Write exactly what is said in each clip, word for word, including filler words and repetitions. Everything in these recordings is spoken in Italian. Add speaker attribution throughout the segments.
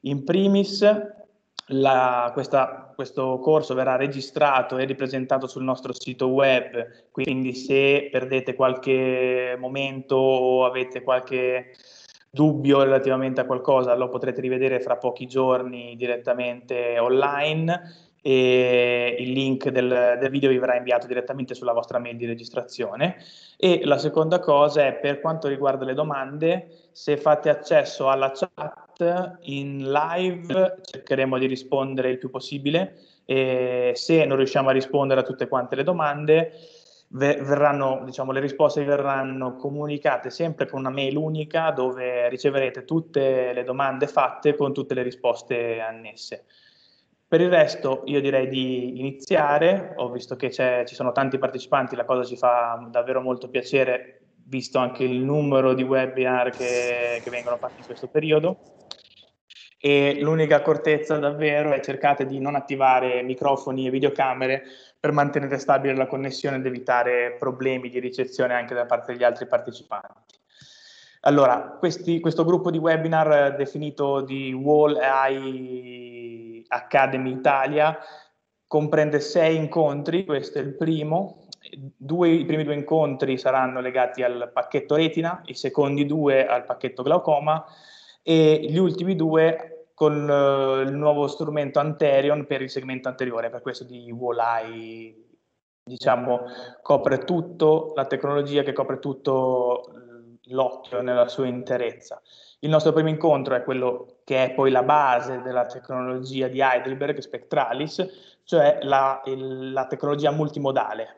Speaker 1: In primis, la, questa, questo corso verrà registrato e ripresentato sul nostro sito web, quindi se perdete qualche momento o avete qualche dubbio relativamente a qualcosa, lo potrete rivedere fra pochi giorni direttamente online e il link del, del video vi verrà inviato direttamente sulla vostra mail di registrazione. E la seconda cosa è, per quanto riguarda le domande, se fate accesso alla chat in live cercheremo di rispondere il più possibile, e se non riusciamo a rispondere a tutte quante le domande verranno, diciamo, le risposte vi verranno comunicate sempre con una mail unica dove riceverete tutte le domande fatte con tutte le risposte annesse. Per il resto io direi di iniziare, ho visto che ci sono tanti partecipanti, la cosa ci fa davvero molto piacere, visto anche il numero di webinar che, che vengono fatti in questo periodo. E l'unica accortezza davvero è cercate di non attivare microfoni e videocamere per mantenere stabile la connessione ed evitare problemi di ricezione anche da parte degli altri partecipanti. Allora, questi, questo gruppo di webinar definito di Wall A I Academy Italia comprende sei incontri, questo è il primo. Due, I primi due incontri saranno legati al pacchetto retina, i secondi due al pacchetto glaucoma e gli ultimi due con uh, il nuovo strumento Anterion per il segmento anteriore, per questo di Wall A I, diciamo, copre tutto, la tecnologia che copre tutto l'occhio nella sua interezza. Il nostro primo incontro è quello che è poi la base della tecnologia di Heidelberg, Spectralis, cioè la, il, la tecnologia multimodale.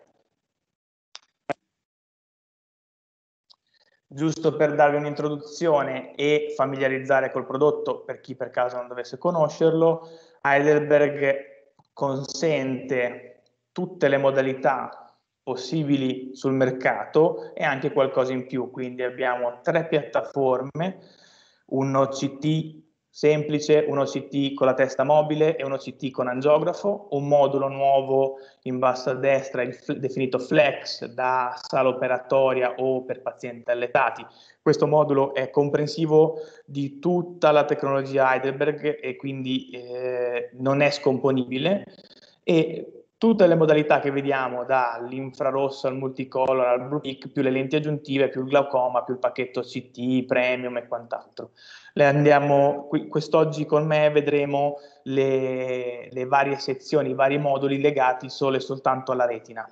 Speaker 1: Giusto per darvi un'introduzione e familiarizzare col prodotto per chi per caso non dovesse conoscerlo, Heidelberg consente tutte le modalità possibili sul mercato e anche qualcosa in più, quindi abbiamo tre piattaforme, un O C T semplice, un O C T con la testa mobile e un O C T con angiografo, un modulo nuovo in basso a destra, il definito Flex, da sala operatoria o per pazienti allettati. Questo modulo è comprensivo di tutta la tecnologia Heidelberg e quindi eh, non è scomponibile, e tutte le modalità che vediamo, dall'infrarosso al multicolor al Blue Peak, più le lenti aggiuntive, più il glaucoma, più il pacchetto C T, premium e quant'altro. Le andiamo, quest'oggi con me vedremo le, le varie sezioni, i vari moduli legati solo e soltanto alla retina.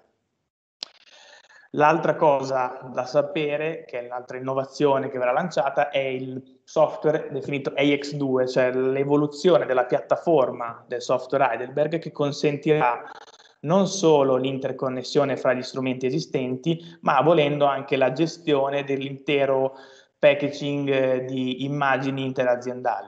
Speaker 1: L'altra cosa da sapere, che è l'altra innovazione che verrà lanciata, è il software definito A X due, cioè l'evoluzione della piattaforma del software Heidelberg, che consentirà non solo l'interconnessione fra gli strumenti esistenti, ma volendo anche la gestione dell'intero packaging di immagini interaziendali.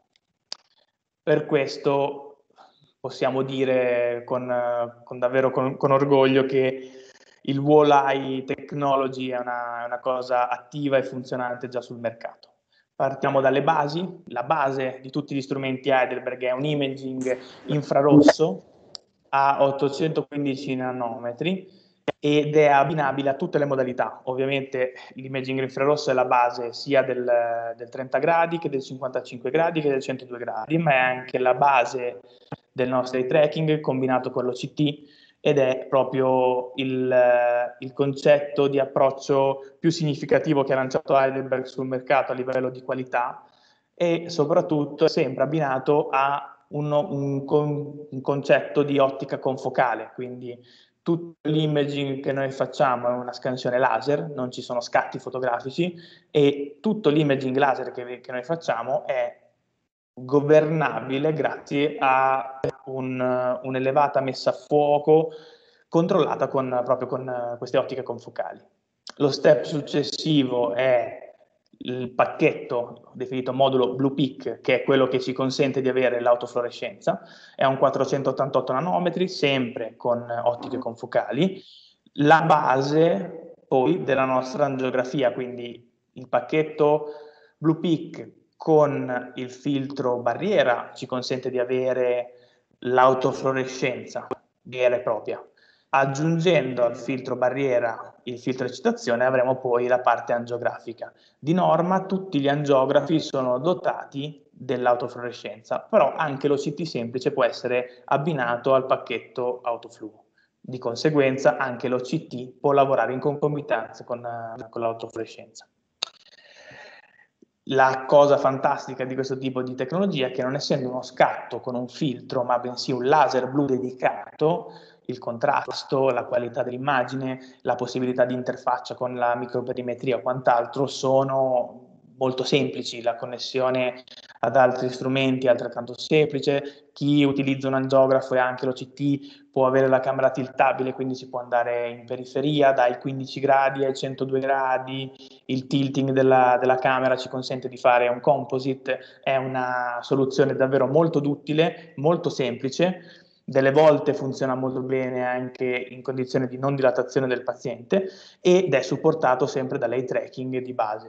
Speaker 1: Per questo possiamo dire con, con davvero con, con orgoglio che il Wall Eye Technology è una, una cosa attiva e funzionante già sul mercato. Partiamo dalle basi. La base di tutti gli strumenti Heidelberg è un imaging infrarosso a ottocentoquindici nanometri ed è abbinabile a tutte le modalità. Ovviamente l'imaging infrarosso è la base sia del, del trenta gradi che del cinquantacinque gradi che del centodue gradi, ma è anche la base del nostro eye tracking combinato con l'O C T, ed è proprio il, il concetto di approccio più significativo che ha lanciato Heidelberg sul mercato a livello di qualità, e soprattutto è sempre abbinato a un, un, un concetto di ottica confocale, quindi tutto l'imaging che noi facciamo è una scansione laser, non ci sono scatti fotografici, e tutto l'imaging laser che, che noi facciamo è governabile grazie a un, un'elevata messa a fuoco controllata con, proprio con queste ottiche confocali. Lo step successivo è il pacchetto definito modulo Blue Peak, che è quello che ci consente di avere l'autofluorescenza. È un quattrocentottantotto nanometri, sempre con ottiche confocali. La base poi della nostra angiografia, quindi il pacchetto Blue Peak con il filtro barriera ci consente di avere l'autofluorescenza vera e propria. Aggiungendo al filtro barriera il filtro eccitazione avremo poi la parte angiografica. Di norma tutti gli angiografi sono dotati dell'autofluorescenza, però anche l'O C T semplice può essere abbinato al pacchetto autofluo. Di conseguenza anche l'O C T può lavorare in concomitanza con, uh, con l'autofluorescenza. La cosa fantastica di questo tipo di tecnologia è che, non essendo uno scatto con un filtro, ma bensì un laser blu dedicato, il contrasto, la qualità dell'immagine, la possibilità di interfaccia con la microperimetria o quant'altro sono molto semplici. La connessione ad altri strumenti è altrettanto semplice. Chi utilizza un angiografo e anche l'O C T può avere la camera tiltabile, quindi si può andare in periferia dai quindici gradi ai centodue gradi. Il tilting della, della camera ci consente di fare un composite. È una soluzione davvero molto duttile, molto semplice. Delle volte funziona molto bene anche in condizioni di non dilatazione del paziente ed è supportato sempre dall'eye tracking di base.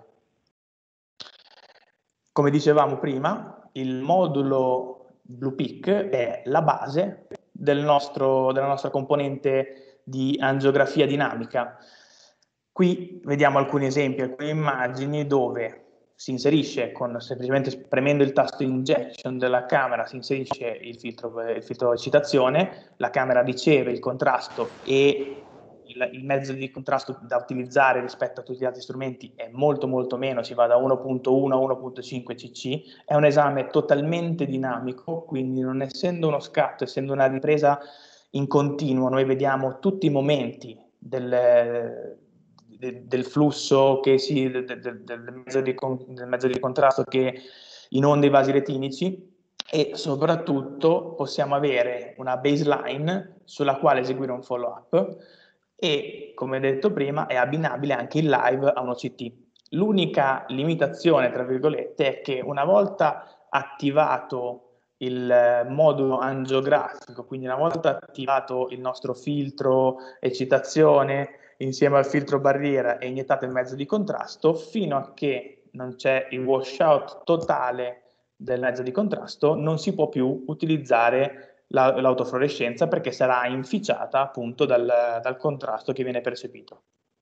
Speaker 1: Come dicevamo prima, il modulo BluePic è la base del nostro, della nostra componente di angiografia dinamica. Qui vediamo alcuni esempi, alcune immagini dove si inserisce, con semplicemente premendo il tasto injection della camera, si inserisce il filtro, il filtro eccitazione, la camera riceve il contrasto e il, il mezzo di contrasto da utilizzare rispetto a tutti gli altri strumenti è molto molto meno, si va da uno punto uno a uno punto cinque cc. È un esame totalmente dinamico, quindi non essendo uno scatto, essendo una ripresa in continuo, noi vediamo tutti i momenti del, del flusso che si, del, del, del, mezzo di, del mezzo di contrasto che inonda i vasi retinici, e soprattutto possiamo avere una baseline sulla quale eseguire un follow up, e come detto prima è abbinabile anche in live a un O C T. L'unica limitazione, tra virgolette, è che una volta attivato il modulo angiografico, quindi una volta attivato il nostro filtro eccitazione insieme al filtro barriera e iniettato il mezzo di contrasto, fino a che non c'è il washout totale del mezzo di contrasto, non si può più utilizzare la, l'autofluorescenza, perché sarà inficiata appunto dal, dal contrasto che viene percepito.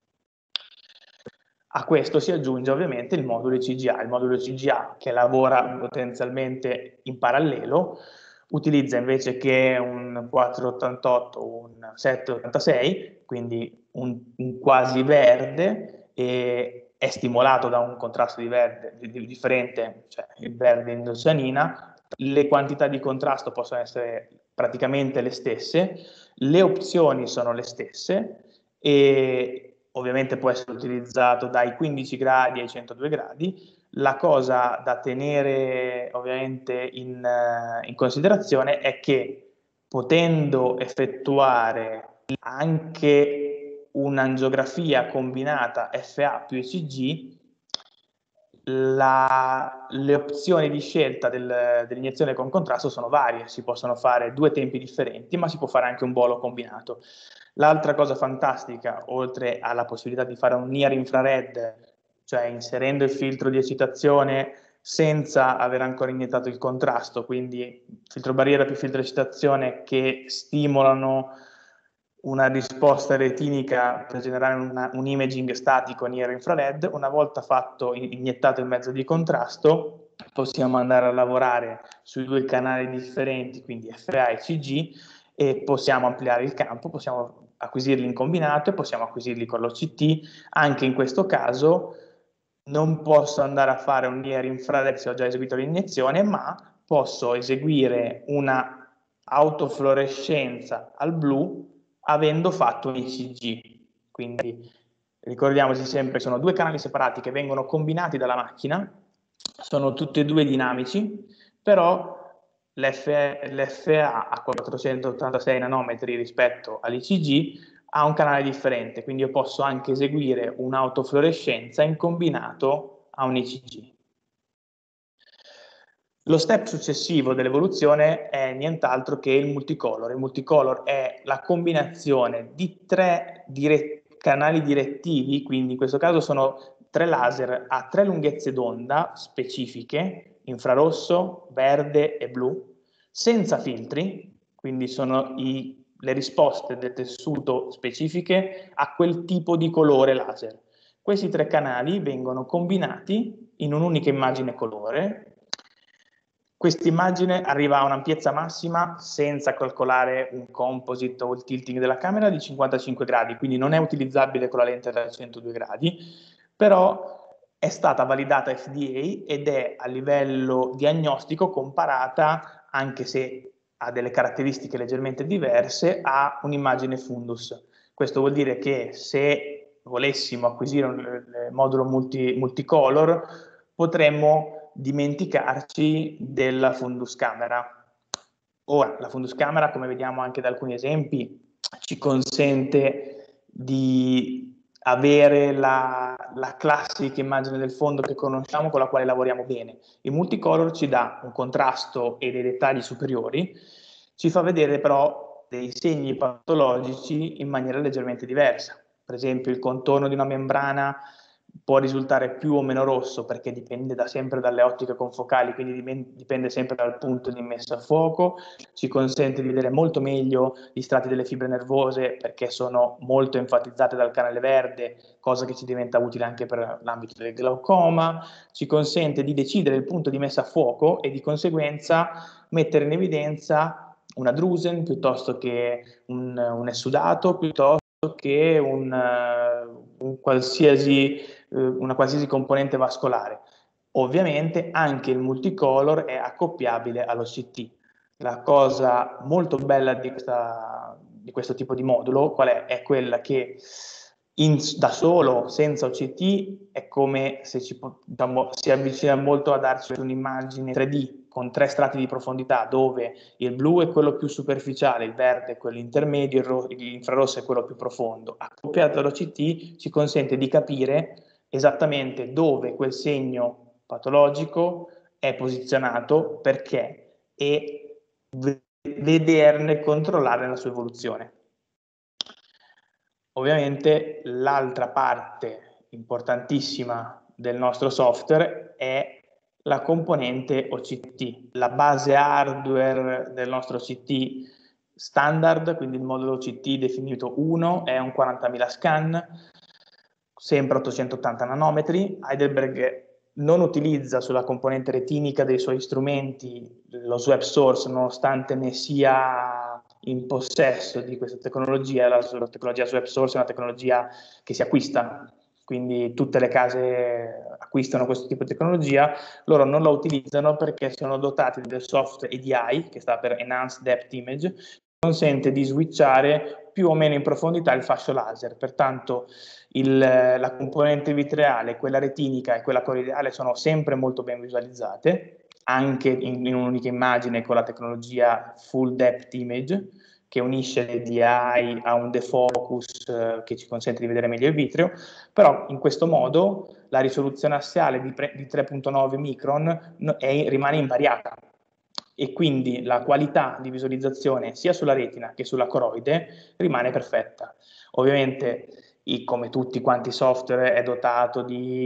Speaker 1: A questo si aggiunge ovviamente il modulo C G A. Il modulo C G A, che lavora potenzialmente in parallelo, utilizza invece che un quattrocentottantotto un settecentoottantasei, quindi un, un quasi verde, e è stimolato da un contrasto di verde di, di differente, cioè il verde in oceanina. Le quantità di contrasto possono essere praticamente le stesse, le opzioni sono le stesse, e ovviamente può essere utilizzato dai quindici gradi ai centodue gradi. La cosa da tenere ovviamente in, in considerazione è che, potendo effettuare anche un'angiografia combinata F A più E C G, la, le opzioni di scelta del, dell'iniezione con contrasto sono varie. Si possono fare due tempi differenti, ma si può fare anche un bolo combinato. L'altra cosa fantastica, oltre alla possibilità di fare un near infrared, cioè inserendo il filtro di eccitazione senza aver ancora iniettato il contrasto, quindi filtro barriera più filtro eccitazione che stimolano una risposta retinica per generare una, un imaging statico near infrared. Una volta fatto, iniettato il mezzo di contrasto, possiamo andare a lavorare sui due canali differenti, quindi F A e C G, e possiamo ampliare il campo, possiamo acquisirli in combinato e possiamo acquisirli con l'O C T. Anche in questo caso non posso andare a fare un near infrared se ho già eseguito l'iniezione, ma posso eseguire una autofluorescenza al blu avendo fatto un E C G. Quindi ricordiamoci sempre che sono due canali separati che vengono combinati dalla macchina, sono tutti e due dinamici, però l'F A a quattrocentottantasei nanometri rispetto all'E C G ha un canale differente, quindi io posso anche eseguire un'autofluorescenza in combinato a un E C G. Lo step successivo dell'evoluzione è nient'altro che il multicolor. Il multicolor è la combinazione di tre dirett- canali direttivi, quindi in questo caso sono tre laser a tre lunghezze d'onda specifiche, infrarosso, verde e blu, senza filtri, quindi sono i, le risposte del tessuto specifiche a quel tipo di colore laser. Questi tre canali vengono combinati in un'unica immagine colore, Questa immagine arriva a un'ampiezza massima senza calcolare un composite o il tilting della camera di cinquantacinque gradi, quindi non è utilizzabile con la lente da centodue gradi, però è stata validata F D A ed è a livello diagnostico comparata, anche se ha delle caratteristiche leggermente diverse, a un'immagine fundus. Questo vuol dire che se volessimo acquisire un modulo multi, multicolor, potremmo dimenticarci della fundus camera. Ora, la fundus camera, come vediamo anche da alcuni esempi, ci consente di avere la, la classica immagine del fondo che conosciamo, con la quale lavoriamo bene. Il multicolor ci dà un contrasto e dei dettagli superiori, ci fa vedere però dei segni patologici in maniera leggermente diversa. Per esempio, il contorno di una membrana può risultare più o meno rosso perché dipende da sempre dalle ottiche confocali, quindi dipende sempre dal punto di messa a fuoco. Ci consente di vedere molto meglio gli strati delle fibre nervose perché sono molto enfatizzate dal canale verde, cosa che ci diventa utile anche per l'ambito del glaucoma. Ci consente di decidere il punto di messa a fuoco e di conseguenza mettere in evidenza una drusen piuttosto che un, un essudato, piuttosto che un, uh, un qualsiasi, uh, una qualsiasi componente vascolare. Ovviamente anche il multicolor è accoppiabile all'O C T. La cosa molto bella di, questa, di questo tipo di modulo qual è? È quella che in, da solo, senza O C T, è come se ci, diciamo, si avvicina molto a darci un'immagine tre D con tre strati di profondità, dove il blu è quello più superficiale, il verde è quello intermedio, l'infrarosso è quello più profondo. Accoppiato all'O C T ci consente di capire esattamente dove quel segno patologico è posizionato, perché, e vederne, controllare la sua evoluzione. Ovviamente l'altra parte importantissima del nostro software è la componente O C T. La base hardware del nostro O C T standard, quindi il modulo O C T definito uno, è un quarantamila scan, sempre ottocentottanta nanometri. Heidelberg non utilizza sulla componente retinica dei suoi strumenti lo swap source, nonostante ne sia in possesso di questa tecnologia. La, la tecnologia swap source è una tecnologia che si acquista, quindi tutte le case acquistano questo tipo di tecnologia. Loro non la utilizzano perché sono dotati del software E D I, che sta per Enhanced Depth Image, che consente di switchare più o meno in profondità il fascio laser. Pertanto il, la componente vitreale, quella retinica e quella coroidale sono sempre molto ben visualizzate, anche in, in un'unica immagine con la tecnologia Full Depth Image, che unisce l'E D I a un defocus eh, che ci consente di vedere meglio il vitreo, però in questo modo la risoluzione assiale di, di tre virgola nove micron è, rimane invariata, e quindi la qualità di visualizzazione sia sulla retina che sulla coroide rimane perfetta. Ovviamente, come tutti quanti i software, è dotato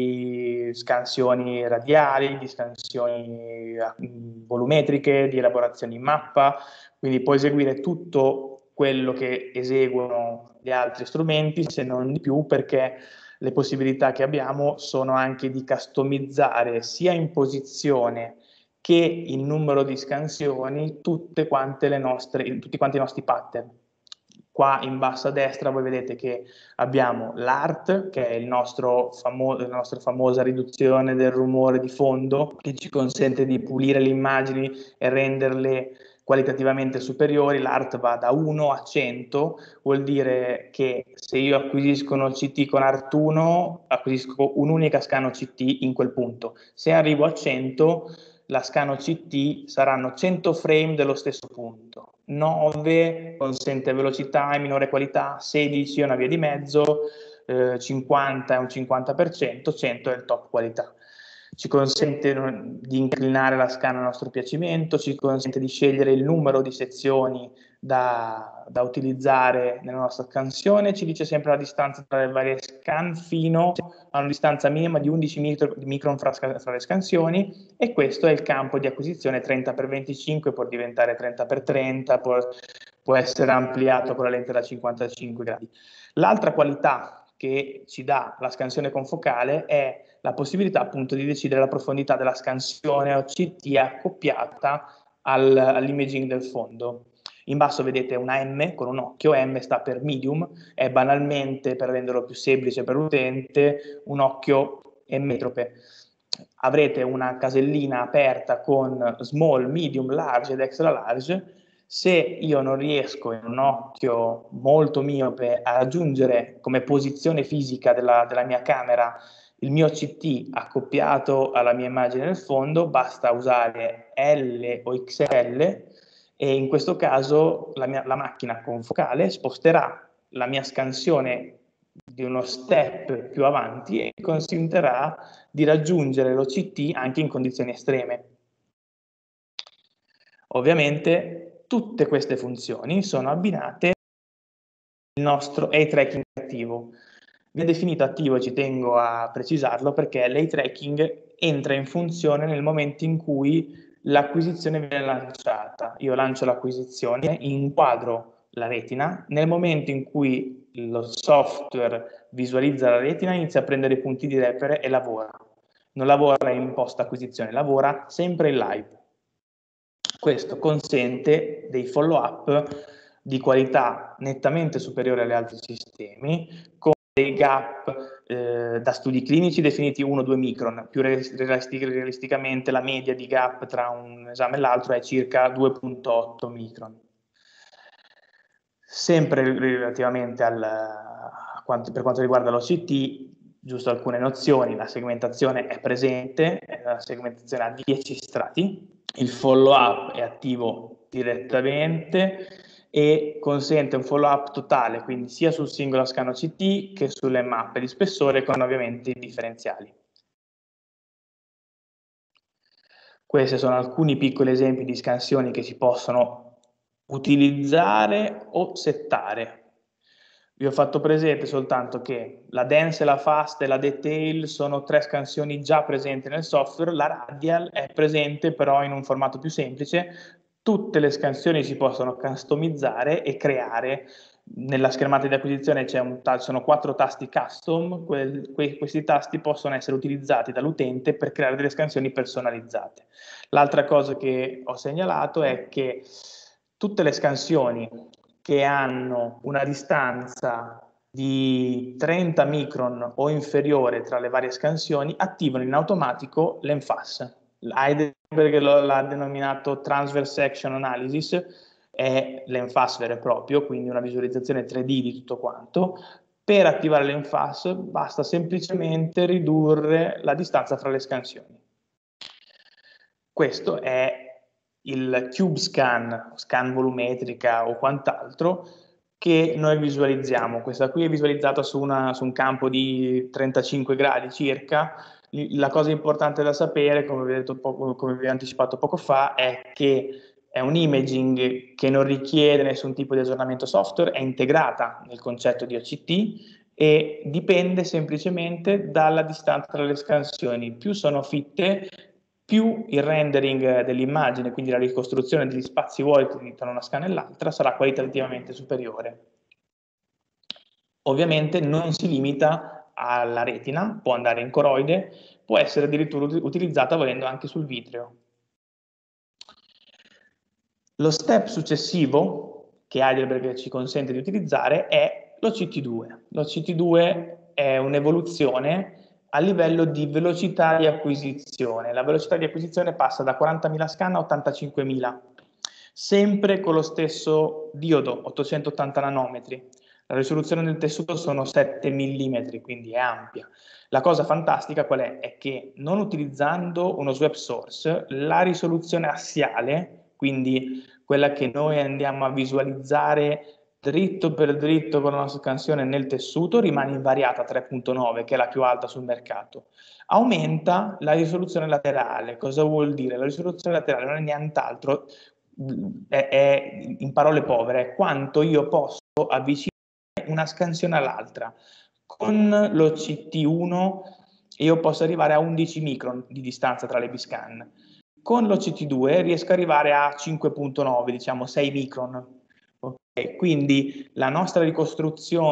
Speaker 1: di scansioni radiali, di scansioni volumetriche, di elaborazioni in mappa, quindi può eseguire tutto quello che eseguono gli altri strumenti, se non di più, perché le possibilità che abbiamo sono anche di customizzare sia in posizione che in numero di scansioni tutte quante le nostre, tutti quanti i nostri pattern. Qua in basso a destra voi vedete che abbiamo l'A R T, che è il nostro famo- la nostra famosa riduzione del rumore di fondo, che ci consente di pulire le immagini e renderle qualitativamente superiori. L'A R T va da uno a cento, vuol dire che se io acquisisco un O C T con A R T uno, acquisisco un'unica scan O C T in quel punto. Se arrivo a cento, la scan O C T saranno cento frame dello stesso punto. nove consente velocità e minore qualità, sedici è una via di mezzo, eh, cinquanta è un cinquanta per cento, cento è il top qualità. Ci consente di inclinare la scan a nostro piacimento, ci consente di scegliere il numero di sezioni da, da utilizzare nella nostra scansione, ci dice sempre la distanza tra le varie scan fino a una distanza minima di undici micron fra, fra le scansioni, e questo è il campo di acquisizione. Trenta per venticinque può diventare trenta per trenta, può, può essere ampliato con la lente da cinquantacinque gradi. L'altra qualità che ci dà la scansione confocale è la possibilità appunto di decidere la profondità della scansione O C T accoppiata al, all'imaging del fondo. In basso vedete una M con un occhio, M sta per medium, è banalmente, per renderlo più semplice per l'utente, un occhio emmetrope. Avrete una casellina aperta con small, medium, large ed extra large. Se io non riesco in un occhio molto miope a raggiungere come posizione fisica della, della mia camera il mio C T accoppiato alla mia immagine nel fondo, basta usare L o X L e in questo caso la, mia, la macchina confocale sposterà la mia scansione di uno step più avanti e consentirà di raggiungere l'O C T anche in condizioni estreme. Ovviamente tutte queste funzioni sono abbinate al nostro eye tracking attivo. Viene definito attivo e ci tengo a precisarlo perché l'eye tracking entra in funzione nel momento in cui l'acquisizione viene lanciata. Io lancio l'acquisizione, inquadro la retina, nel momento in cui lo software visualizza la retina inizia a prendere i punti di repere e lavora. Non lavora in post acquisizione, lavora sempre in live. Questo consente dei follow-up di qualità nettamente superiore agli altri sistemi, con dei gap eh, da studi clinici definiti uno due micron, più realistic realisticamente la media di gap tra un esame e l'altro è circa due virgola otto micron. Sempre relativamente al, a quanto, per quanto riguarda l'O C T, giusto alcune nozioni, la segmentazione è presente, la segmentazione ha dieci strati, il follow-up è attivo direttamente e consente un follow-up totale, quindi sia sul singolo scan O C T che sulle mappe di spessore con ovviamente i differenziali. Questi sono alcuni piccoli esempi di scansioni che si possono utilizzare o settare. Vi ho fatto presente soltanto che la dense, la fast e la detail sono tre scansioni già presenti nel software, la radial è presente però in un formato più semplice. Tutte le scansioni si possono customizzare e creare. Nella schermata di acquisizione c'è un sono quattro tasti custom, que que questi tasti possono essere utilizzati dall'utente per creare delle scansioni personalizzate. L'altra cosa che ho segnalato è che tutte le scansioni che hanno una distanza di trenta micron o inferiore tra le varie scansioni attivano in automatico l'ENFAS. Heidelberg l'ha denominato Transverse Action Analysis, è l'ENFAS vero e proprio, quindi una visualizzazione tre D di tutto quanto. Per attivare l'ENFAS basta semplicemente ridurre la distanza fra le scansioni. Questo è il Cube Scan, scan volumetrica o quant'altro, che noi visualizziamo. Questa qui è visualizzata su, una, su un campo di trentacinque gradi circa. La cosa importante da sapere, come vi ho, detto poco, come vi ho anticipato poco fa, è che è un imaging che non richiede nessun tipo di aggiornamento software, è integrata nel concetto di O C T e dipende semplicemente dalla distanza tra le scansioni. Più sono fitte, più il rendering dell'immagine, quindi la ricostruzione degli spazi vuoti tra una scan e l'altra, sarà qualitativamente superiore. Ovviamente non si limita alla retina, può andare in coroide, può essere addirittura utilizzata volendo anche sul vitreo. Lo step successivo che Heidelberg ci consente di utilizzare è l'O C T due. L'O C T due è un'evoluzione a livello di velocità di acquisizione. La velocità di acquisizione passa da quarantamila scan a ottantacinquemila, sempre con lo stesso diodo, ottocentottanta nanometri. La risoluzione del tessuto sono sette millimetri, quindi è ampia. La cosa fantastica qual è? È che non utilizzando uno swap source, la risoluzione assiale, quindi quella che noi andiamo a visualizzare dritto per dritto con la nostra scansione nel tessuto, rimane invariata a tre virgola nove, che è la più alta sul mercato. Aumenta la risoluzione laterale. Cosa vuol dire? La risoluzione laterale non è nient'altro, è, è, in parole povere, è quanto io posso avvicinare una scansione all'altra. Con l'O C T uno io posso arrivare a undici micron di distanza tra le biscan. Con l'O C T due riesco ad arrivare a cinque virgola nove, diciamo sei micron. Okay? Quindi la nostra ricostruzione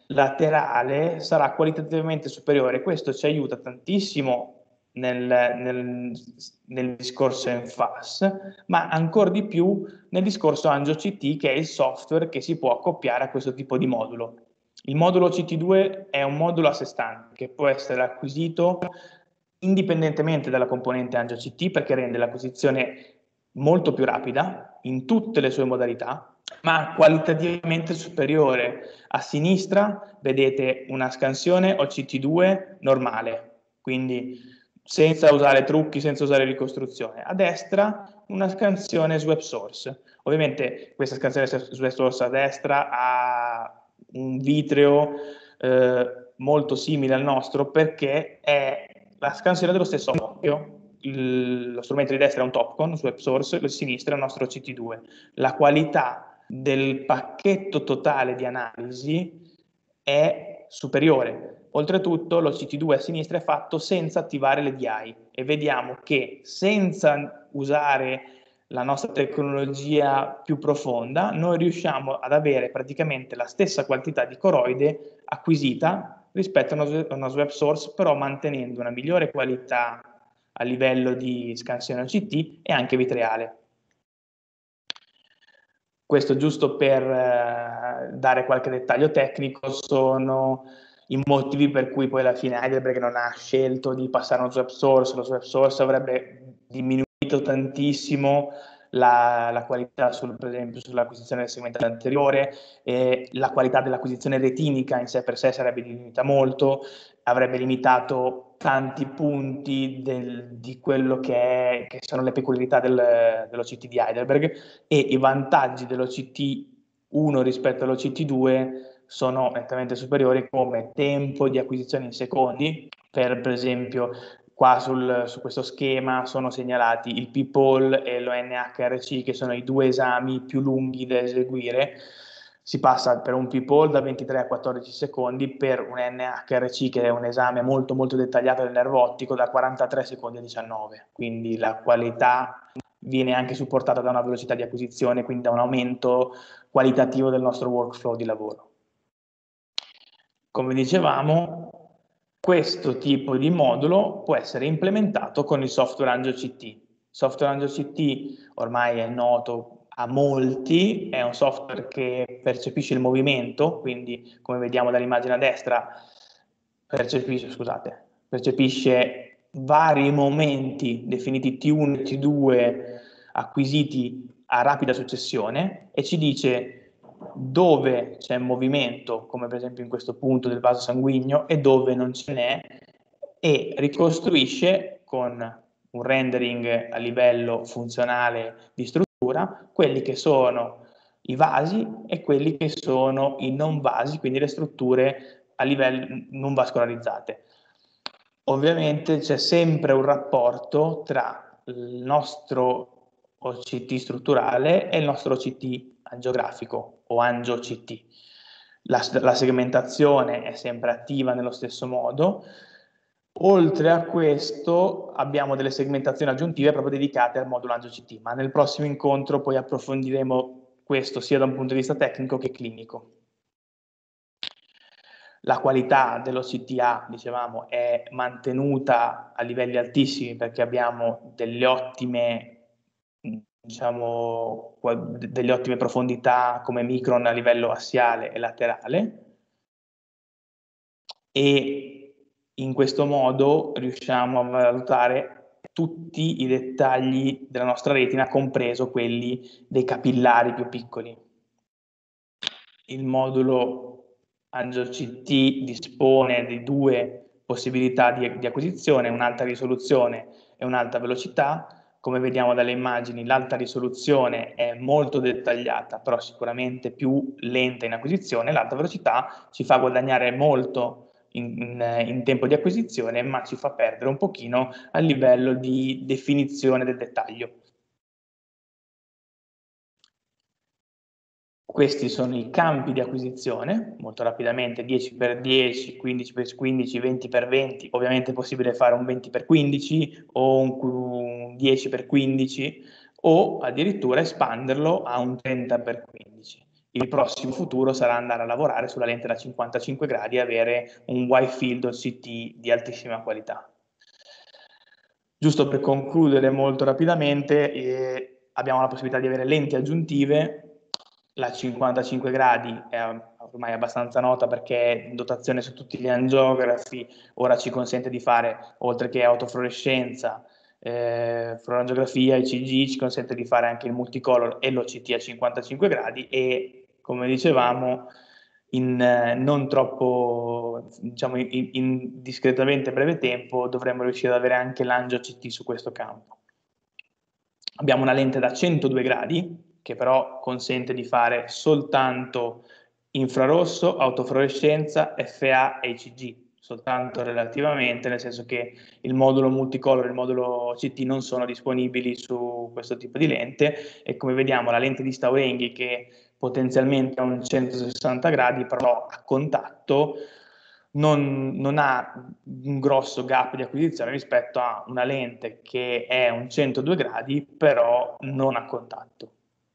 Speaker 1: laterale sarà qualitativamente superiore. Questo ci aiuta tantissimo nel, nel, nel discorso N F A S, ma ancora di più nel discorso AngioCT, che è il software che si può accoppiare a questo tipo di modulo. Il modulo C T due è un modulo a sé stante che può essere acquisito indipendentemente dalla componente AngioCT, perché rende l'acquisizione molto più rapida in tutte le sue modalità, ma qualitativamente superiore. A sinistra vedete una scansione O C T due normale, quindi senza usare trucchi, senza usare ricostruzione. A destra una scansione Swap Source. Ovviamente questa scansione Swap Source a destra ha un vitreo eh, molto simile al nostro, perché è la scansione dello stesso occhio. Il, lo strumento di destra è un Topcon su Web Source, il sinistra è il nostro C T due. La qualità del pacchetto totale di analisi è superiore. Oltretutto lo C T due a sinistra è fatto senza attivare le D I e vediamo che senza usare la nostra tecnologia più profonda noi riusciamo ad avere praticamente la stessa quantità di coroide acquisita rispetto a una, una Web Source, però mantenendo una migliore qualità a livello di scansione O C T e anche vitreale. Questo giusto per eh, dare qualche dettaglio tecnico, sono i motivi per cui poi alla fine Heidelberg non ha scelto di passare a uno Web Source. Lo Web Source avrebbe diminuito tantissimo la, la qualità, sul, per esempio, sull'acquisizione del segmento anteriore, e la qualità dell'acquisizione retinica in sé per sé sarebbe diminuita molto, avrebbe limitato tanti punti del, di quello che, è, che sono le peculiarità del, dell'O C T di Heidelberg, e i vantaggi dell'O C T uno rispetto all'O C T due sono nettamente superiori, come tempo di acquisizione in secondi. Per, per esempio qua sul, su questo schema sono segnalati il P P O L e l'O N H R C, che sono i due esami più lunghi da eseguire. Si passa per un P P O L da ventitré a quattordici secondi, per un N H R C, che è un esame molto molto dettagliato del nervo ottico, da quarantatré secondi a diciannove. Quindi la qualità viene anche supportata da una velocità di acquisizione, quindi da un aumento qualitativo del nostro workflow di lavoro. Come dicevamo, questo tipo di modulo può essere implementato con il software AngioCT. Il software AngioCT ormai è noto a molti, è un software che percepisce il movimento, quindi come vediamo dall'immagine a destra, percepisce, scusate, percepisce vari momenti definiti T uno e T due acquisiti a rapida successione e ci dice dove c'è movimento, come per esempio in questo punto del vaso sanguigno, e dove non ce n'è, e ricostruisce con un rendering a livello funzionale di struttura quelli che sono i vasi e quelli che sono i non vasi, quindi le strutture a livello non vascolarizzate. Ovviamente c'è sempre un rapporto tra il nostro O C T strutturale e il nostro O C T angiografico o angio-C T. La, la segmentazione è sempre attiva nello stesso modo. Oltre a questo abbiamo delle segmentazioni aggiuntive proprio dedicate al modulo angio-C T, ma nel prossimo incontro poi approfondiremo questo sia da un punto di vista tecnico che clinico. La qualità dell'O C T A, dicevamo, è mantenuta a livelli altissimi, perché abbiamo delle ottime, diciamo, delle ottime profondità come micron a livello assiale e laterale, e in questo modo riusciamo a valutare tutti i dettagli della nostra retina, compreso quelli dei capillari più piccoli. Il modulo AngioCT dispone di due possibilità di, di acquisizione, un'alta risoluzione e un'alta velocità. Come vediamo dalle immagini, l'alta risoluzione è molto dettagliata, però sicuramente più lenta in acquisizione. L'alta velocità ci fa guadagnare molto in, in, in tempo di acquisizione, ma ci fa perdere un pochino a livello di definizione del dettaglio. Questi sono i campi di acquisizione, molto rapidamente, dieci per dieci, quindici per quindici, venti per venti, ovviamente è possibile fare un venti per quindici o un dieci per quindici o addirittura espanderlo a un trenta per quindici. il prossimo futuro sarà andare a lavorare sulla lente da cinquantacinque gradi e avere un wide field O C T di altissima qualità. Giusto per concludere molto rapidamente, eh, abbiamo la possibilità di avere lenti aggiuntive. La cinquantacinque gradi è ormai abbastanza nota perché è in dotazione su tutti gli angiografi, ora ci consente di fare, oltre che autofluorescenza, eh, fluorangografia, I C G, ci consente di fare anche il multicolor e l'O C T a cinquantacinque gradi e, come dicevamo, in eh, non troppo, diciamo, in, in discretamente breve tempo dovremmo riuscire ad avere anche l'angio O C T su questo campo. Abbiamo una lente da centodue gradi, che però consente di fare soltanto infrarosso, autofluorescenza, F A e I C G, soltanto relativamente, nel senso che il modulo multicolor e il modulo O C T non sono disponibili su questo tipo di lente e come vediamo la lente di Staurenghi che potenzialmente ha un centosessanta gradi, però a contatto non, non ha un grosso gap di acquisizione rispetto a una lente che è un centodue gradi, però non a contatto.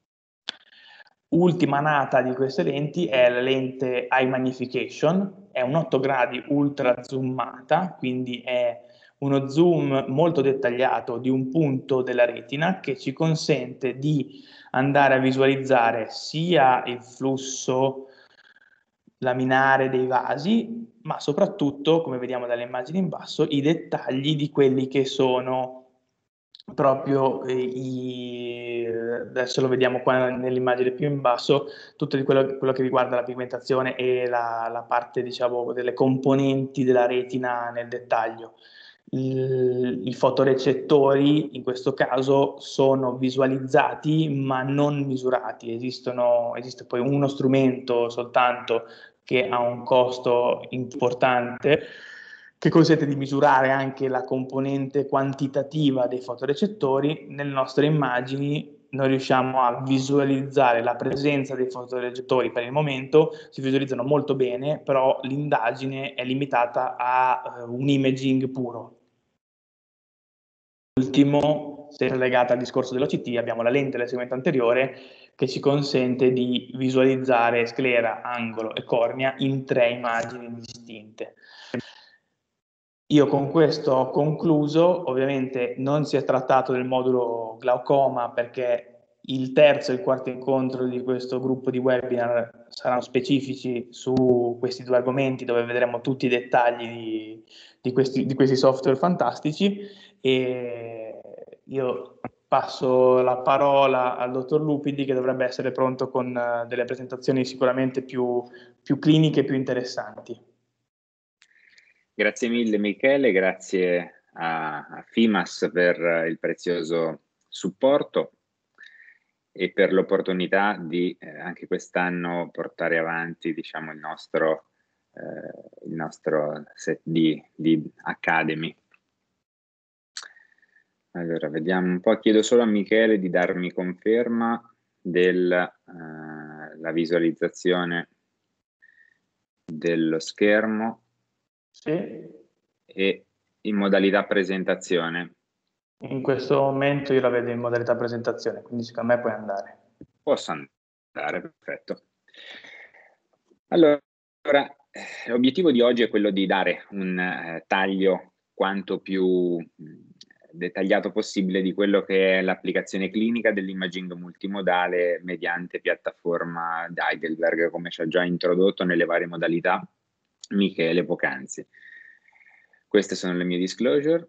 Speaker 1: Ultima nata di queste lenti è la lente High Magnification, è un otto gradi ultra zoomata, quindi è uno zoom molto dettagliato di un punto della retina che ci consente di andare a visualizzare sia il flusso laminare dei vasi, ma soprattutto, come vediamo dalle immagini in basso, i dettagli di quelli che sono proprio eh, i, adesso lo vediamo qua nell'immagine più in basso, tutto quello, quello che riguarda la pigmentazione e la, la parte, diciamo, delle componenti della retina nel dettaglio. Il, I fotorecettori in questo caso sono visualizzati ma non misurati, Esistono, esiste poi uno strumento soltanto che ha un costo importante che consente di misurare anche la componente quantitativa dei fotorecettori. Nelle nostre immagini noi riusciamo a visualizzare la presenza dei fotorecettori per il momento, si visualizzano molto bene, però l'indagine è limitata a uh, un imaging puro. Ultimo, sempre legato al discorso dell'O C T, abbiamo la lente del segmento anteriore che ci consente di visualizzare sclera, angolo e cornea in tre immagini distinte. Io con questo ho concluso, ovviamente non si è trattato del modulo glaucoma perché il terzo e il quarto incontro di questo gruppo di webinar saranno specifici su questi due argomenti dove vedremo tutti i dettagli di, di, questi, di questi software fantastici e io passo la parola al dottor Lupidi che dovrebbe essere pronto con uh, delle presentazioni sicuramente più, più cliniche e più interessanti.
Speaker 2: Grazie mille Michele, grazie a, a FIMAS per il prezioso supporto e per l'opportunità di eh, anche quest'anno portare avanti, diciamo, il nostro, eh, il nostro set di, di Academy. Allora, vediamo un po', chiedo solo a Michele di darmi conferma della eh, visualizzazione dello schermo.
Speaker 1: Sì.
Speaker 2: E in modalità presentazione.
Speaker 1: In questo momento io la vedo in modalità presentazione, quindi secondo me puoi andare.
Speaker 2: Posso andare, perfetto. Allora, l'obiettivo di oggi è quello di dare un eh, taglio quanto più mh, dettagliato possibile di quello che è l'applicazione clinica dell'imaging multimodale mediante piattaforma di Heidelberg, come ci ha già introdotto nelle varie modalità Michele poc'anzi. Queste sono le mie disclosure.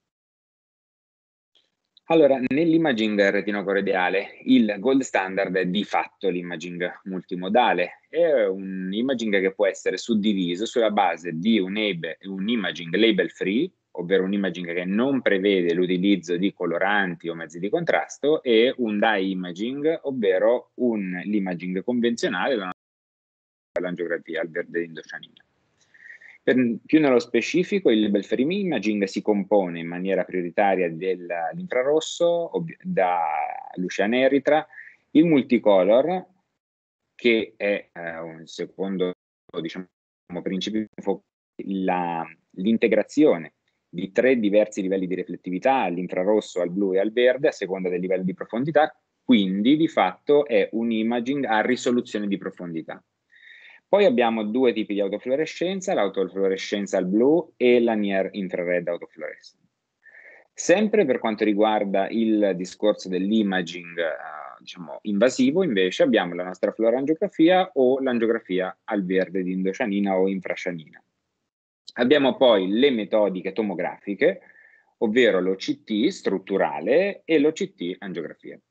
Speaker 2: Allora, nell'imaging retinochoroidale il gold standard è di fatto l'imaging multimodale. È un imaging che può essere suddiviso sulla base di un, un imaging label free, ovvero un imaging che non prevede l'utilizzo di coloranti o mezzi di contrasto, e un dye imaging, ovvero l'imaging convenzionale dell'angiografia al verde indocianina. Per, più nello specifico, il label free imaging si compone in maniera prioritaria dell'infrarosso, da luciana eritra, il multicolor, che è eh, un secondo, diciamo, principio, l'integrazione di tre diversi livelli di riflettività, all'infrarosso, al blu e al verde, a seconda del livello di profondità, quindi di fatto è un imaging a risoluzione di profondità. Poi abbiamo due tipi di autofluorescenza, l'autofluorescenza al blu e la near infrared autofluorescence. Sempre per quanto riguarda il discorso dell'imaging eh, diciamo, invasivo, invece abbiamo la nostra fluorangiografia o l'angiografia al verde di indocianina o infrascianina. Abbiamo poi le metodiche tomografiche, ovvero l'O C T strutturale e l'O C T angiografia.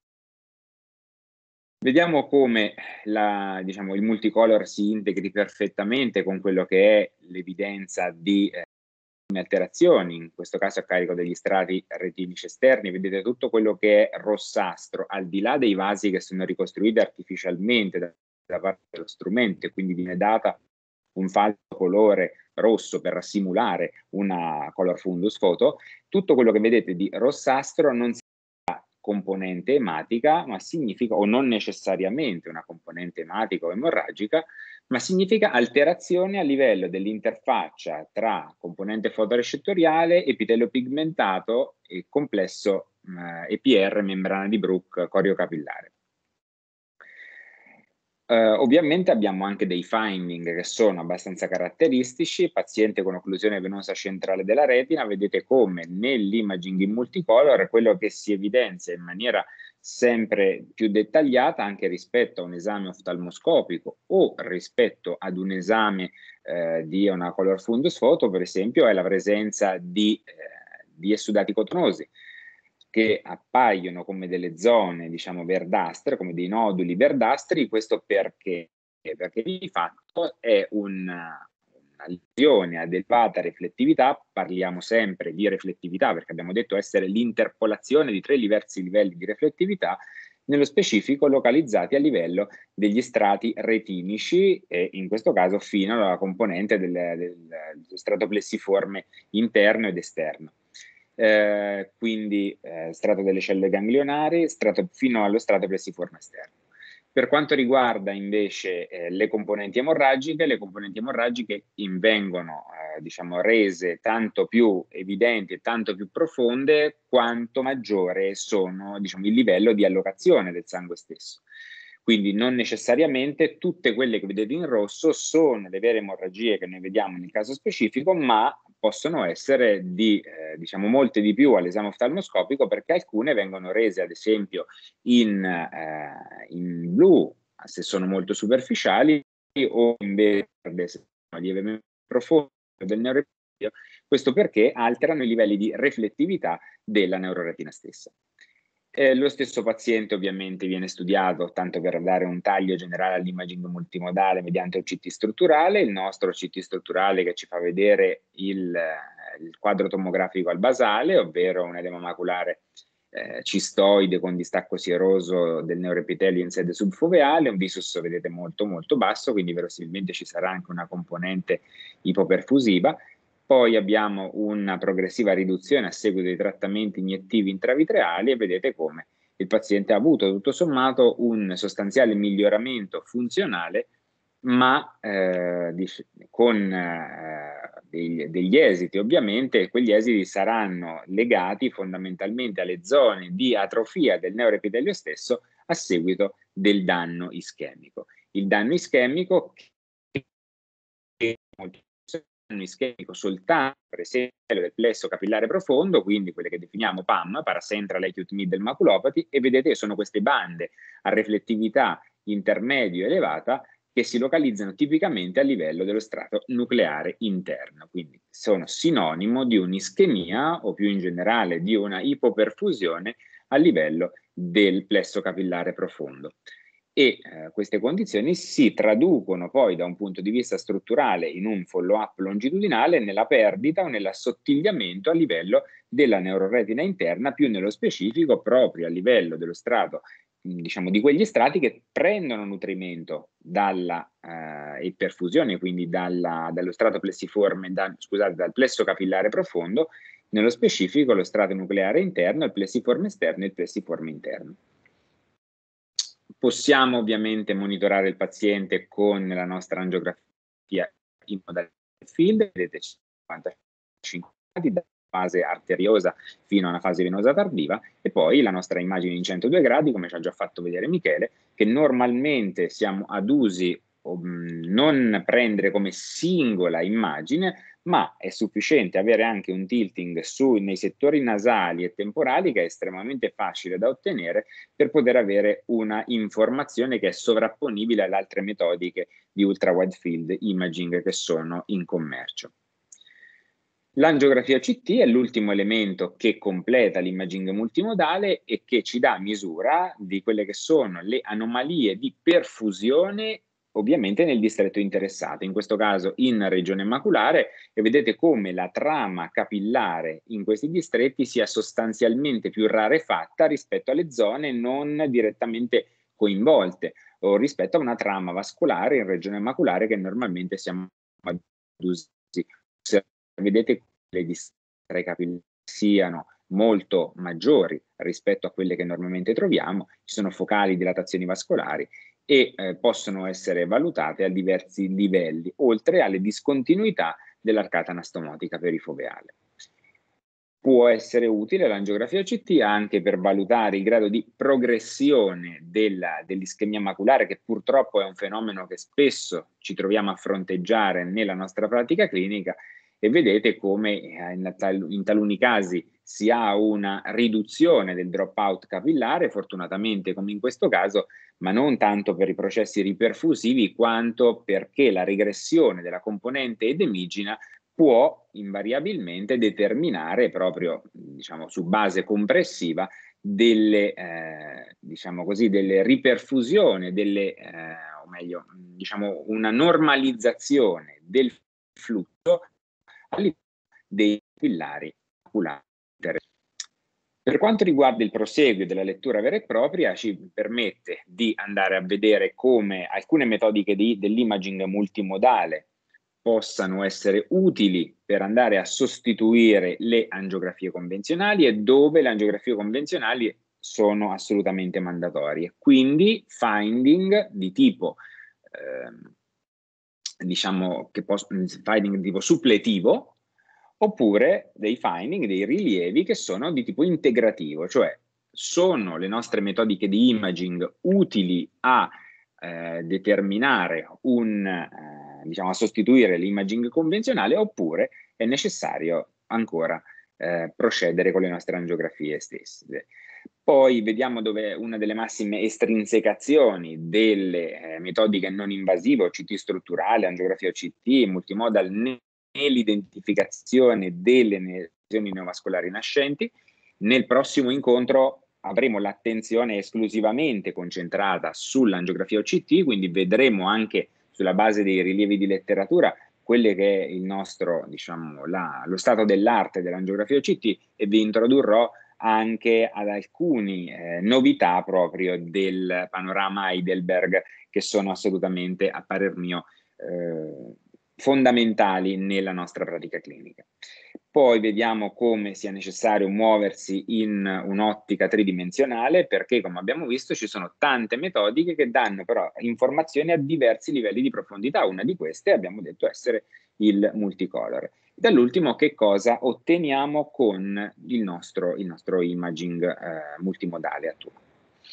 Speaker 2: Vediamo come la, diciamo, il multicolor si integri perfettamente con quello che è l'evidenza di eh, alterazioni, in questo caso a carico degli strati retinici esterni. Vedete tutto quello che è rossastro, al di là dei vasi che sono ricostruiti artificialmente da, da parte dello strumento, e quindi viene data un falso colore rosso per simulare una color fundus photo. Tutto quello che vedete di rossastro non componente ematica, ma significa, o non necessariamente una componente ematica o emorragica, ma significa alterazione a livello dell'interfaccia tra componente fotorecettoriale, epitelio pigmentato e complesso eh, E P R, membrana di Bruch, coriocapillare. Uh, ovviamente abbiamo anche dei finding che sono abbastanza caratteristici. Paziente con occlusione venosa centrale della retina, vedete come nell'imaging in multicolor quello che si evidenzia in maniera sempre più dettagliata anche rispetto a un esame oftalmoscopico o rispetto ad un esame eh, di una color fundus photo, per esempio, è la presenza di, eh, di esudati cotonosi, che appaiono come delle zone, diciamo, verdastre, come dei noduli verdastri. Questo perché? Perché di fatto è una, una lesione ad elevata riflettività. Parliamo sempre di riflettività perché abbiamo detto essere l'interpolazione di tre diversi livelli di riflettività, nello specifico localizzati a livello degli strati retinici e in questo caso fino alla componente del, del, del strato plessiforme interno ed esterno. Eh, quindi eh, strato delle cellule ganglionari strato, fino allo strato plessiforme esterno. Per quanto riguarda invece eh, le componenti emorragiche, le componenti emorragiche vengono eh, diciamo, rese tanto più evidenti e tanto più profonde quanto maggiore sono diciamo, il livello di allocazione del sangue stesso. Quindi non necessariamente tutte quelle che vedete in rosso sono le vere emorragie che noi vediamo nel caso specifico, ma possono essere di, eh, diciamo, molte di più all'esame oftalmoscopico, perché alcune vengono rese, ad esempio, in, eh, in blu, se sono molto superficiali, o in verde, se sono lievemente profondo del neuroepitelio. Questo perché alterano i livelli di riflettività della neuroretina stessa. Eh, lo stesso paziente ovviamente viene studiato, tanto per dare un taglio generale all'imaging multimodale, mediante O C T strutturale, il nostro O C T strutturale che ci fa vedere il, il quadro tomografico al basale, ovvero un edema maculare eh, cistoide con distacco sieroso del neuroepitelio in sede subfoveale, un visus vedete molto molto basso, quindi verosimilmente ci sarà anche una componente ipoperfusiva. Poi abbiamo una progressiva riduzione a seguito di trattamenti iniettivi intravitreali e vedete come il paziente ha avuto tutto sommato un sostanziale miglioramento funzionale, ma eh, con eh, degli, degli esiti. Ovviamente quegli esiti saranno legati fondamentalmente alle zone di atrofia del neuroepitelio stesso a seguito del danno ischemico. Il danno ischemico che è molto ischemico soltanto per esempio del plesso capillare profondo, quindi quelle che definiamo P A M, Paracentral Acute Middle Maculopathy, e vedete sono queste bande a riflettività intermedio elevata che si localizzano tipicamente a livello dello strato nucleare interno, quindi sono sinonimo di un'ischemia o più in generale di una ipoperfusione a livello del plesso capillare profondo. E eh, queste condizioni si traducono poi da un punto di vista strutturale in un follow-up longitudinale nella perdita o nell'assottigliamento a livello della neuroretina interna, più nello specifico proprio a livello dello strato, diciamo di quegli strati che prendono nutrimento dalla eh, iperfusione, quindi dalla, dallo strato plessiforme, da, scusate, dal plesso capillare profondo, nello specifico lo strato nucleare interno, il plessiforme esterno e il plessiforme interno. Possiamo ovviamente monitorare il paziente con la nostra angiografia in modalità field, vedete cinquantacinque fase arteriosa fino a una fase venosa tardiva, e poi la nostra immagine in centodue gradi, come ci ha già fatto vedere Michele, che normalmente siamo adusi a non prendere come singola immagine, ma è sufficiente avere anche un tilting su, nei settori nasali e temporali, che è estremamente facile da ottenere per poter avere una informazione che è sovrapponibile alle altre metodiche di ultra wide field imaging che sono in commercio. L'angiografia C T è l'ultimo elemento che completa l'imaging multimodale e che ci dà misura di quelle che sono le anomalie di perfusione, ovviamente nel distretto interessato, in questo caso in regione maculare, e vedete come la trama capillare in questi distretti sia sostanzialmente più rarefatta rispetto alle zone non direttamente coinvolte, o rispetto a una trama vascolare in regione maculare che normalmente siamo adusi. Vedete che le distanze capillari siano molto maggiori rispetto a quelle che normalmente troviamo, ci sono focali dilatazioni vascolari e eh, possono essere valutate a diversi livelli, oltre alle discontinuità dell'arcata anastomotica perifoveale. Può essere utile l'angiografia C T anche per valutare il grado di progressione dell'ischemia maculare, che purtroppo è un fenomeno che spesso ci troviamo a fronteggiare nella nostra pratica clinica, e vedete come in, tal in taluni casi si ha una riduzione del dropout capillare, fortunatamente come in questo caso, ma non tanto per i processi riperfusivi quanto perché la regressione della componente edemigina può invariabilmente determinare proprio, diciamo, su base compressiva delle, eh, diciamo così, delle riperfusioni, delle, eh, o meglio, diciamo, una normalizzazione del flusso all'interno dei capillari maculari. Per quanto riguarda il proseguio della lettura vera e propria, ci permette di andare a vedere come alcune metodiche dell'imaging multimodale possano essere utili per andare a sostituire le angiografie convenzionali e dove le angiografie convenzionali sono assolutamente mandatorie. Quindi finding di tipo, eh, diciamo, che finding di tipo suppletivo, oppure dei finding, dei rilievi che sono di tipo integrativo, cioè sono le nostre metodiche di imaging utili a eh, determinare un, eh, diciamo, a sostituire l'imaging convenzionale, oppure è necessario ancora eh, procedere con le nostre angiografie stesse. Poi vediamo dove una delle massime estrinsecazioni delle eh, metodiche non invasive, C T strutturale, angiografia C T, multimodal, nell'identificazione delle lesioni neovascolari nascenti. Nel prossimo incontro avremo l'attenzione esclusivamente concentrata sull'angiografia O C T, quindi vedremo anche sulla base dei rilievi di letteratura quelle che è il nostro, diciamo, la, lo stato dell'arte dell'angiografia O C T, e vi introdurrò anche ad alcune eh, novità proprio del panorama Heidelberg, che sono assolutamente, a parer mio, eh, fondamentali nella nostra pratica clinica. Poi vediamo come sia necessario muoversi in un'ottica tridimensionale, perché come abbiamo visto ci sono tante metodiche che danno però informazioni a diversi livelli di profondità. Una di queste abbiamo detto essere il multicolor. Dall'ultimo, che cosa otteniamo con il nostro, il nostro imaging eh, multimodale attuale.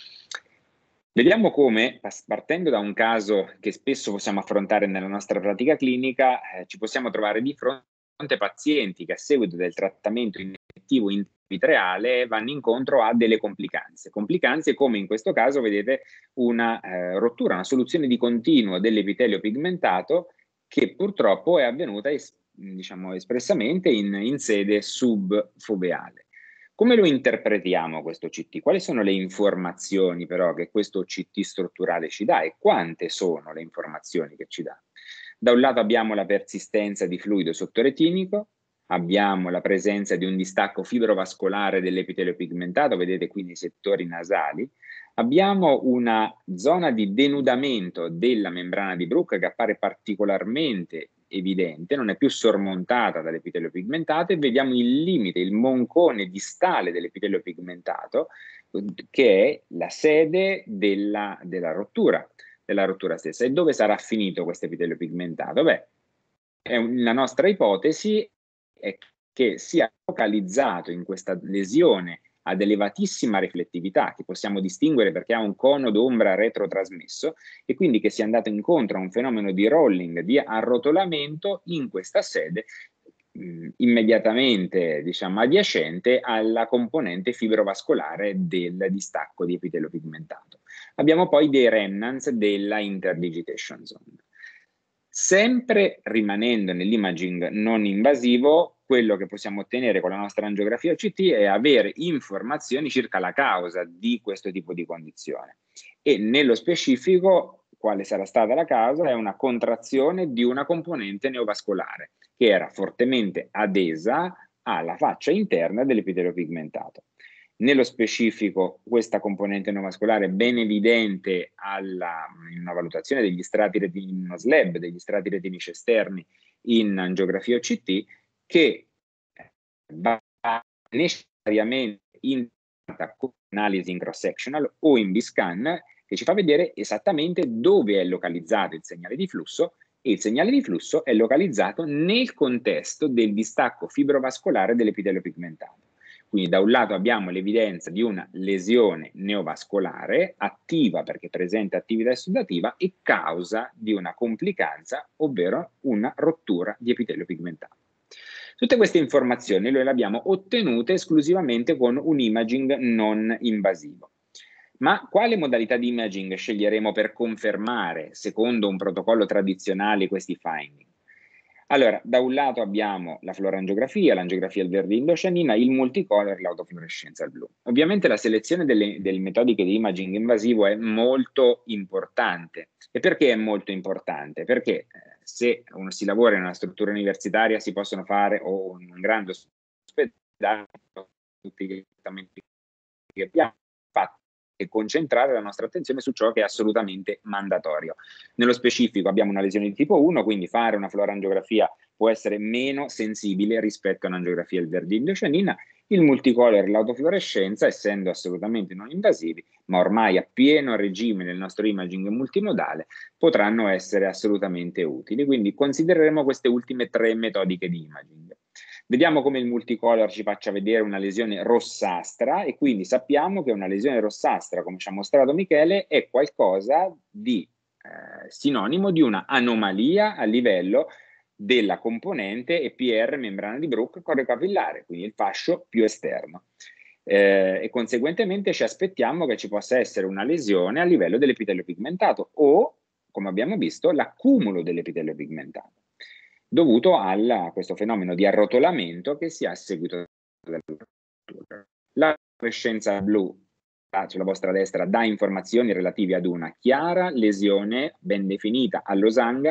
Speaker 2: Vediamo come, partendo da un caso che spesso possiamo affrontare nella nostra pratica clinica, eh, ci possiamo trovare di fronte a pazienti che a seguito del trattamento iniettivo intravitreale vanno incontro a delle complicanze. Complicanze come in questo caso vedete una eh, rottura, una soluzione di continuo dell'epitelio pigmentato che purtroppo è avvenuta es diciamo, espressamente in, in sede subfoveale. Come lo interpretiamo questo C T? Quali sono le informazioni però che questo C T strutturale ci dà, e quante sono le informazioni che ci dà? Da un lato abbiamo la persistenza di fluido sottoretinico, abbiamo la presenza di un distacco fibrovascolare dell'epitelio pigmentato, vedete qui nei settori nasali, abbiamo una zona di denudamento della membrana di Bruch che appare particolarmente evidente, non è più sormontata dall'epitelio pigmentato, e vediamo il limite, il moncone distale dell'epitelio pigmentato, che è la sede della, della rottura, della rottura stessa. E dove sarà finito questo epitelio pigmentato? Beh, è un, la nostra ipotesi è che sia localizzato in questa lesione ad elevatissima riflettività, che possiamo distinguere perché ha un cono d'ombra retrotrasmesso, e quindi che sia andato incontro a un fenomeno di rolling, di arrotolamento in questa sede mh, immediatamente, diciamo, adiacente alla componente fibrovascolare del distacco di epitelio pigmentato. Abbiamo poi dei remnants della interdigitation zone. Sempre rimanendo nell'imaging non invasivo, quello che possiamo ottenere con la nostra angiografia O C T è avere informazioni circa la causa di questo tipo di condizione. E nello specifico, quale sarà stata la causa? È una contrazione di una componente neovascolare che era fortemente adesa alla faccia interna dell'epitelio pigmentato. Nello specifico, questa componente neovascolare è ben evidente alla, in una valutazione degli strati retini, in uno slab degli strati retinici esterni in angiografia O C T, che va necessariamente integrata con analisi in cross-sectional o in B-scan, che ci fa vedere esattamente dove è localizzato il segnale di flusso, e il segnale di flusso è localizzato nel contesto del distacco fibrovascolare dell'epitelio pigmentato. Quindi da un lato abbiamo l'evidenza di una lesione neovascolare attiva perché presente attività essudativa e causa di una complicanza, ovvero una rottura di epitelio pigmentato. Tutte queste informazioni noi le abbiamo ottenute esclusivamente con un imaging non invasivo. Ma quale modalità di imaging sceglieremo per confermare, secondo un protocollo tradizionale, questi finding? Allora, da un lato abbiamo la fluorangiografia, l'angiografia al verde indocianina, il multicolor, l'autofluorescenza al blu. Ovviamente la selezione delle, delle metodiche di imaging invasivo è molto importante. E perché è molto importante? Perché eh, se uno si lavora in una struttura universitaria si possono fare, o in un grande ospedale, tutti i trattamenti che abbiamo fatto, e concentrare la nostra attenzione su ciò che è assolutamente mandatorio. Nello specifico abbiamo una lesione di tipo uno, quindi fare una fluorangiografia può essere meno sensibile rispetto a un'angiografia al verde indocianina. Il multicolor e l'autofluorescenza, essendo assolutamente non invasivi, ma ormai a pieno regime nel nostro imaging multimodale, potranno essere assolutamente utili. Quindi considereremo queste ultime tre metodiche di imaging. Vediamo come il multicolor ci faccia vedere una lesione rossastra, e quindi sappiamo che una lesione rossastra, come ci ha mostrato Michele, è qualcosa di eh, sinonimo di una anomalia a livello della componente E P R membrana di Bruch coreo-capillare, quindi il fascio più esterno. Eh, e conseguentemente ci aspettiamo che ci possa essere una lesione a livello dell'epitelio pigmentato o, come abbiamo visto, l'accumulo dell'epitelio pigmentato, dovuto a questo fenomeno di arrotolamento che si ha a seguito della rottura. La fluorescenza blu sulla vostra destra dà informazioni relative ad una chiara lesione ben definita a losanga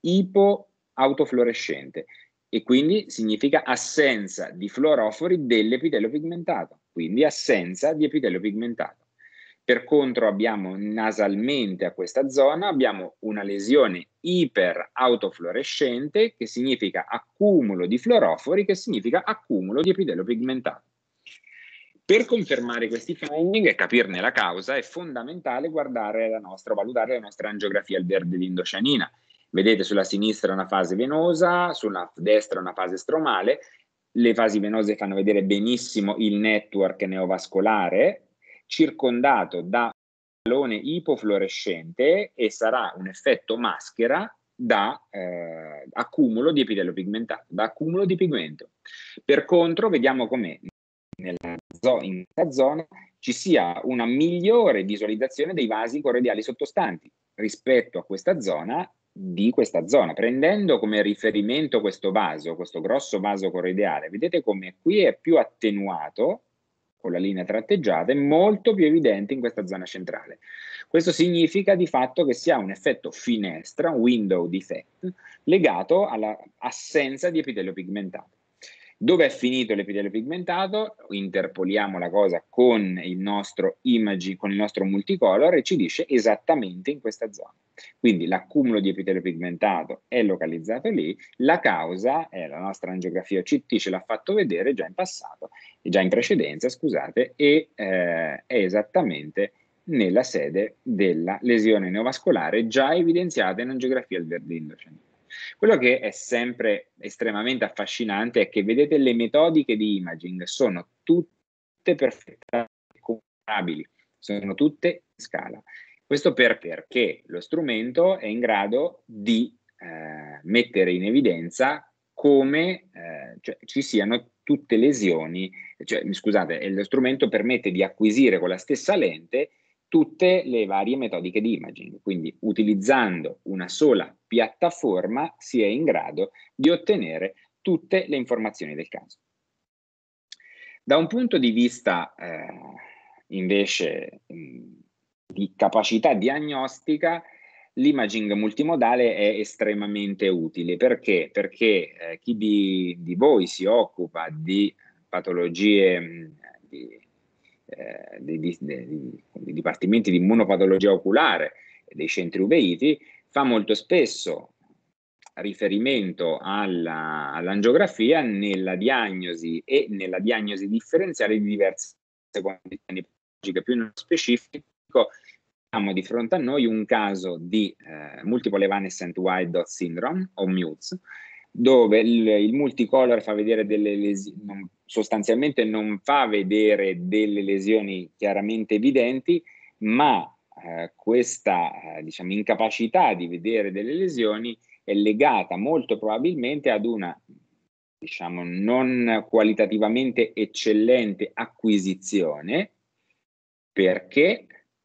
Speaker 2: ipoautofluorescente, e quindi significa assenza di fluorofori dell'epitelio pigmentato, quindi assenza di epitelio pigmentato. Per contro abbiamo nasalmente a questa zona, abbiamo una lesione iperautofluorescente, che significa accumulo di fluorofori, che significa accumulo di epitelio pigmentato. Per confermare questi finding e capirne la causa è fondamentale guardare la nostra, valutare la nostra angiografia al verde indocianina. Vedete sulla sinistra una fase venosa, sulla destra una fase stromale. Le fasi venose fanno vedere benissimo il network neovascolare, circondato da pallone ipofluorescente, e sarà un effetto maschera da eh, accumulo di epitelio pigmentato, da accumulo di pigmento. Per contro vediamo come nella zo- in questa zona ci sia una migliore visualizzazione dei vasi corrediali sottostanti rispetto a questa zona di questa zona, prendendo come riferimento questo vaso, questo grosso vaso corrediale. Vedete come qui è più attenuato con la linea tratteggiata, è molto più evidente in questa zona centrale. Questo significa di fatto che si ha un effetto finestra, un window defect, legato all'assenza di epitelio pigmentato. Dove è finito l'epitelio pigmentato? Interpoliamo la cosa con il nostro imaging, con il nostro multicolor, e ci dice esattamente in questa zona. Quindi l'accumulo di epitelio pigmentato è localizzato lì, la causa è la nostra angiografia O C T, ce l'ha fatto vedere già in passato, già in precedenza, scusate, e eh, è esattamente nella sede della lesione neovascolare già evidenziata in angiografia al verde indocianino. Quello che è sempre estremamente affascinante è che, vedete, le metodiche di imaging sono tutte perfettamente comparabili, sono tutte in scala. Questo per, perché lo strumento è in grado di eh, mettere in evidenza come eh, cioè, ci siano tutte lesioni, cioè, scusate, lo strumento permette di acquisire con la stessa lente tutte le varie metodiche di imaging, quindi utilizzando una sola piattaforma si è in grado di ottenere tutte le informazioni del caso. Da un punto di vista eh, invece mh, di capacità diagnostica, l'imaging multimodale è estremamente utile. Perché? Perché eh, chi di, di voi si occupa di patologie, mh, di, eh, di, di, di, di dipartimenti di immunopatologia oculare dei centri uveiti, fa molto spesso riferimento alla, all'angiografia nella diagnosi e nella diagnosi differenziale di diverse condizioni patologiche. Più nello specifico, abbiamo di fronte a noi un caso di eh, Multiple Evanescent White Dot Syndrome, o M U Z, dove il, il multicolor fa vedere delle lesioni, sostanzialmente non fa vedere delle lesioni chiaramente evidenti, ma eh, questa eh, diciamo, incapacità di vedere delle lesioni è legata molto probabilmente ad una, diciamo, non qualitativamente eccellente acquisizione, perché,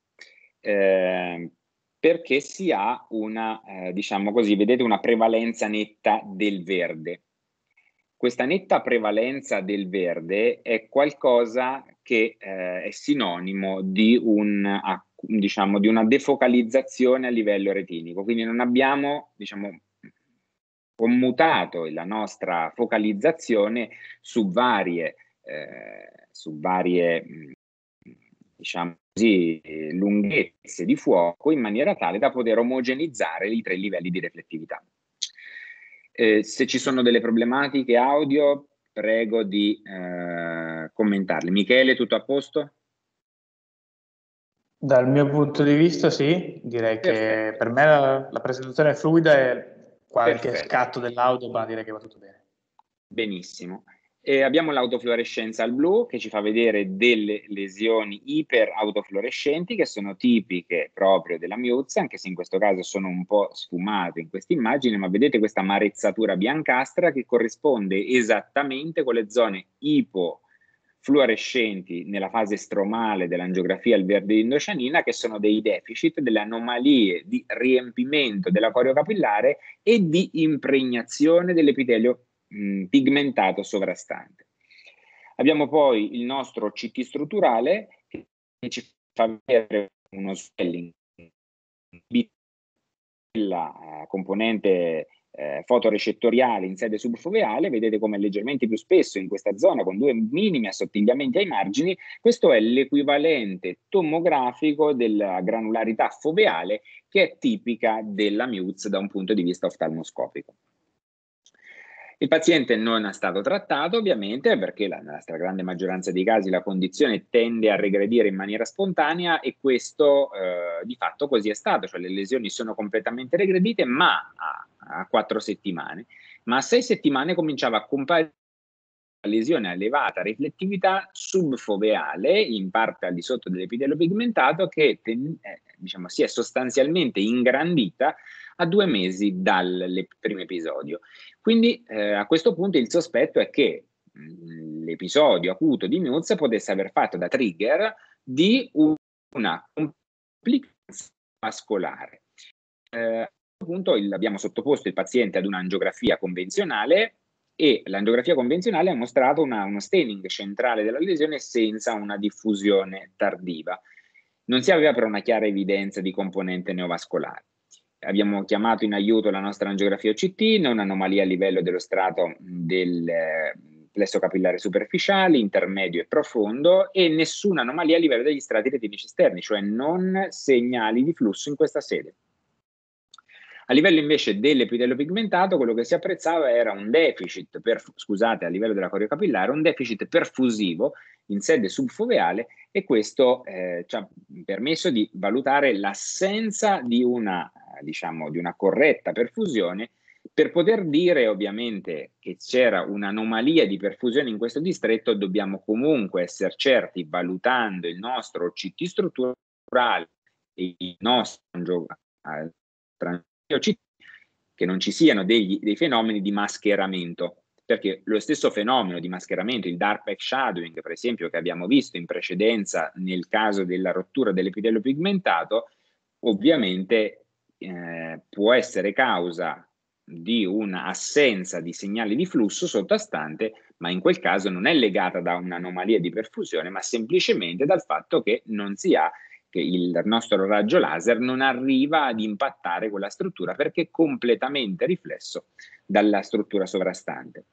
Speaker 2: eh, perché si ha una, eh, diciamo così, vedete, una prevalenza netta del verde. Questa netta prevalenza del verde è qualcosa che eh, è sinonimo di, un, diciamo, di una defocalizzazione a livello retinico, quindi non abbiamo, diciamo, commutato la nostra focalizzazione su varie, eh, su varie diciamo così, lunghezze di fuoco, in maniera tale da poter omogenizzare i tre livelli di riflettività. Eh, se ci sono delle problematiche audio, prego di eh, commentarle. Michele, tutto a posto?
Speaker 1: Dal mio punto di vista sì, direi
Speaker 2: Perfetto.
Speaker 1: che per me la, la presentazione è fluida e qualche
Speaker 2: Perfetto.
Speaker 1: scatto dell'audio, ma direi che va tutto bene.
Speaker 2: Benissimo. E abbiamo l'autofluorescenza al blu che ci fa vedere delle lesioni iperautofluorescenti che sono tipiche proprio della M U Z, anche se in questo caso sono un po' sfumate in questa immagine, ma vedete questa marezzatura biancastra che corrisponde esattamente con le zone ipofluorescenti nella fase stromale dell'angiografia al verde indocianina, che sono dei deficit, delle anomalie di riempimento della coreocapillare e di impregnazione dell'epitelio pigmentato sovrastante. Abbiamo poi il nostro C T strutturale che ci fa vedere uno swelling della componente eh, fotorecettoriale in sede subfoveale. Vedete come è leggermente più spesso in questa zona, con due minimi assottigliamenti ai margini. Questo è l'equivalente tomografico della granularità foveale che è tipica della M U Z da un punto di vista oftalmoscopico. Il paziente non è stato trattato, ovviamente, perché la, nella stragrande maggioranza dei casi la condizione tende a regredire in maniera spontanea, e questo eh, di fatto così è stato, cioè le lesioni sono completamente regredite, ma a, a quattro settimane. Ma a sei settimane cominciava a comparire una lesione a elevata riflettività subfoveale, in parte al di sotto dell'epitelio pigmentato, che ten, eh, diciamo, si è sostanzialmente ingrandita a due mesi dal primo episodio. Quindi eh, a questo punto il sospetto è che mh, l'episodio acuto di M U Z potesse aver fatto da trigger di una complicanza vascolare. Eh, a questo punto il, abbiamo sottoposto il paziente ad un'angiografia convenzionale, e l'angiografia convenzionale ha mostrato una, uno staining centrale della lesione senza una diffusione tardiva. Non si aveva però una chiara evidenza di componente neovascolare. Abbiamo chiamato in aiuto la nostra angiografia O C T, non anomalia a livello dello strato del eh, plesso capillare superficiale, intermedio e profondo, e nessuna anomalia a livello degli strati retinici esterni, cioè non segnali di flusso in questa sede. A livello invece dell'epitelio pigmentato, quello che si apprezzava era un deficit, per, scusate, a livello della coreocapillare, un deficit perfusivo in sede subfoveale, e questo eh, ci ha permesso di valutare l'assenza di una, diciamo, di una corretta perfusione Per poter dire ovviamente che c'era un'anomalia di perfusione in questo distretto, dobbiamo comunque essere certi, valutando il nostro O C T strutturale e il nostro O C T, che non ci siano degli, dei fenomeni di mascheramento, perché lo stesso fenomeno di mascheramento, il dark backshadowing, per esempio, che abbiamo visto in precedenza nel caso della rottura dell'epitelio pigmentato, ovviamente eh, può essere causa di un'assenza di segnali di flusso sottostante, ma in quel caso non è legata da un'anomalia di perfusione, ma semplicemente dal fatto che non si ha, che il nostro raggio laser non arriva ad impattare quella struttura perché è completamente riflesso dalla struttura sovrastante.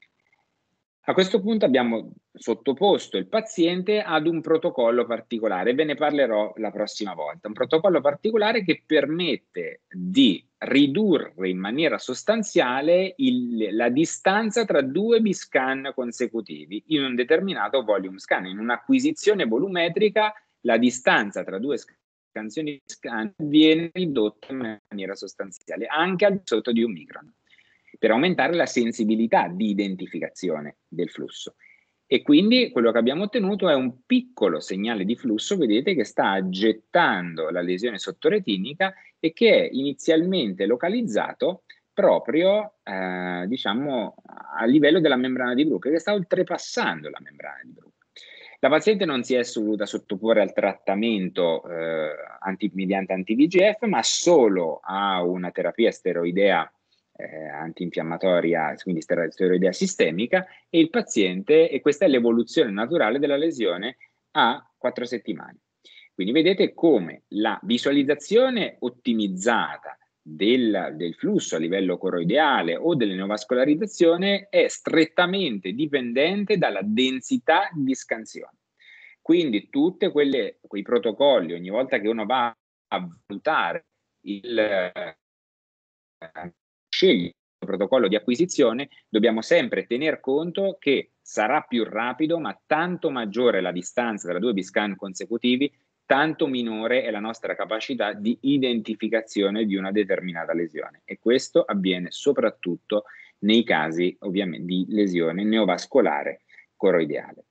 Speaker 2: A questo punto abbiamo sottoposto il paziente ad un protocollo particolare, ve ne parlerò la prossima volta, un protocollo particolare che permette di ridurre in maniera sostanziale il, la distanza tra due B-scan consecutivi in un determinato volume scan. In un'acquisizione volumetrica la distanza tra due scansioni di scan viene ridotta in maniera sostanziale, anche al di sotto di un micron, per aumentare la sensibilità di identificazione del flusso. E quindi quello che abbiamo ottenuto è un piccolo segnale di flusso, vedete, che sta aggettando la lesione sottoretinica e che è inizialmente localizzato proprio eh, diciamo, a livello della membrana di Bruch, che sta oltrepassando la membrana di Bruch. La paziente non si è voluta sottoporre al trattamento eh, anti, mediante anti-V G F, ma solo a una terapia steroidea eh, antinfiammatoria, quindi steroidea sistemica, e il paziente, e questa è l'evoluzione naturale della lesione, a quattro settimane. Quindi vedete come la visualizzazione ottimizzata del, del flusso a livello coroideale o della neovascolarizzazione è strettamente dipendente dalla densità di scansione. Quindi tutti quei protocolli, ogni volta che uno va a valutare il eh, sceglie il protocollo di acquisizione, dobbiamo sempre tener conto che sarà più rapido, ma tanto maggiore la distanza tra due B-scan consecutivi, tanto minore è la nostra capacità di identificazione di una determinata lesione. E questo avviene soprattutto nei casi, ovviamente, di lesione neovascolare coroideale.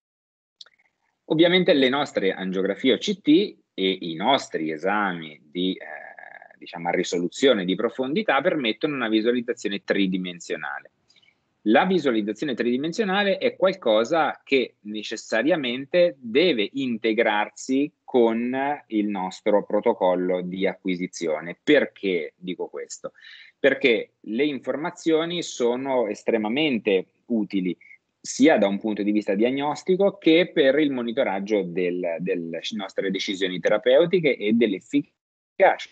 Speaker 2: Ovviamente le nostre angiografie O C T e i nostri esami di eh, diciamo, a risoluzione di profondità permettono una visualizzazione tridimensionale. La visualizzazione tridimensionale è qualcosa che necessariamente deve integrarsi con il nostro protocollo di acquisizione. Perché dico questo? Perché le informazioni sono estremamente utili sia da un punto di vista diagnostico che per il monitoraggio del, delle nostre decisioni terapeutiche e dell'efficacia.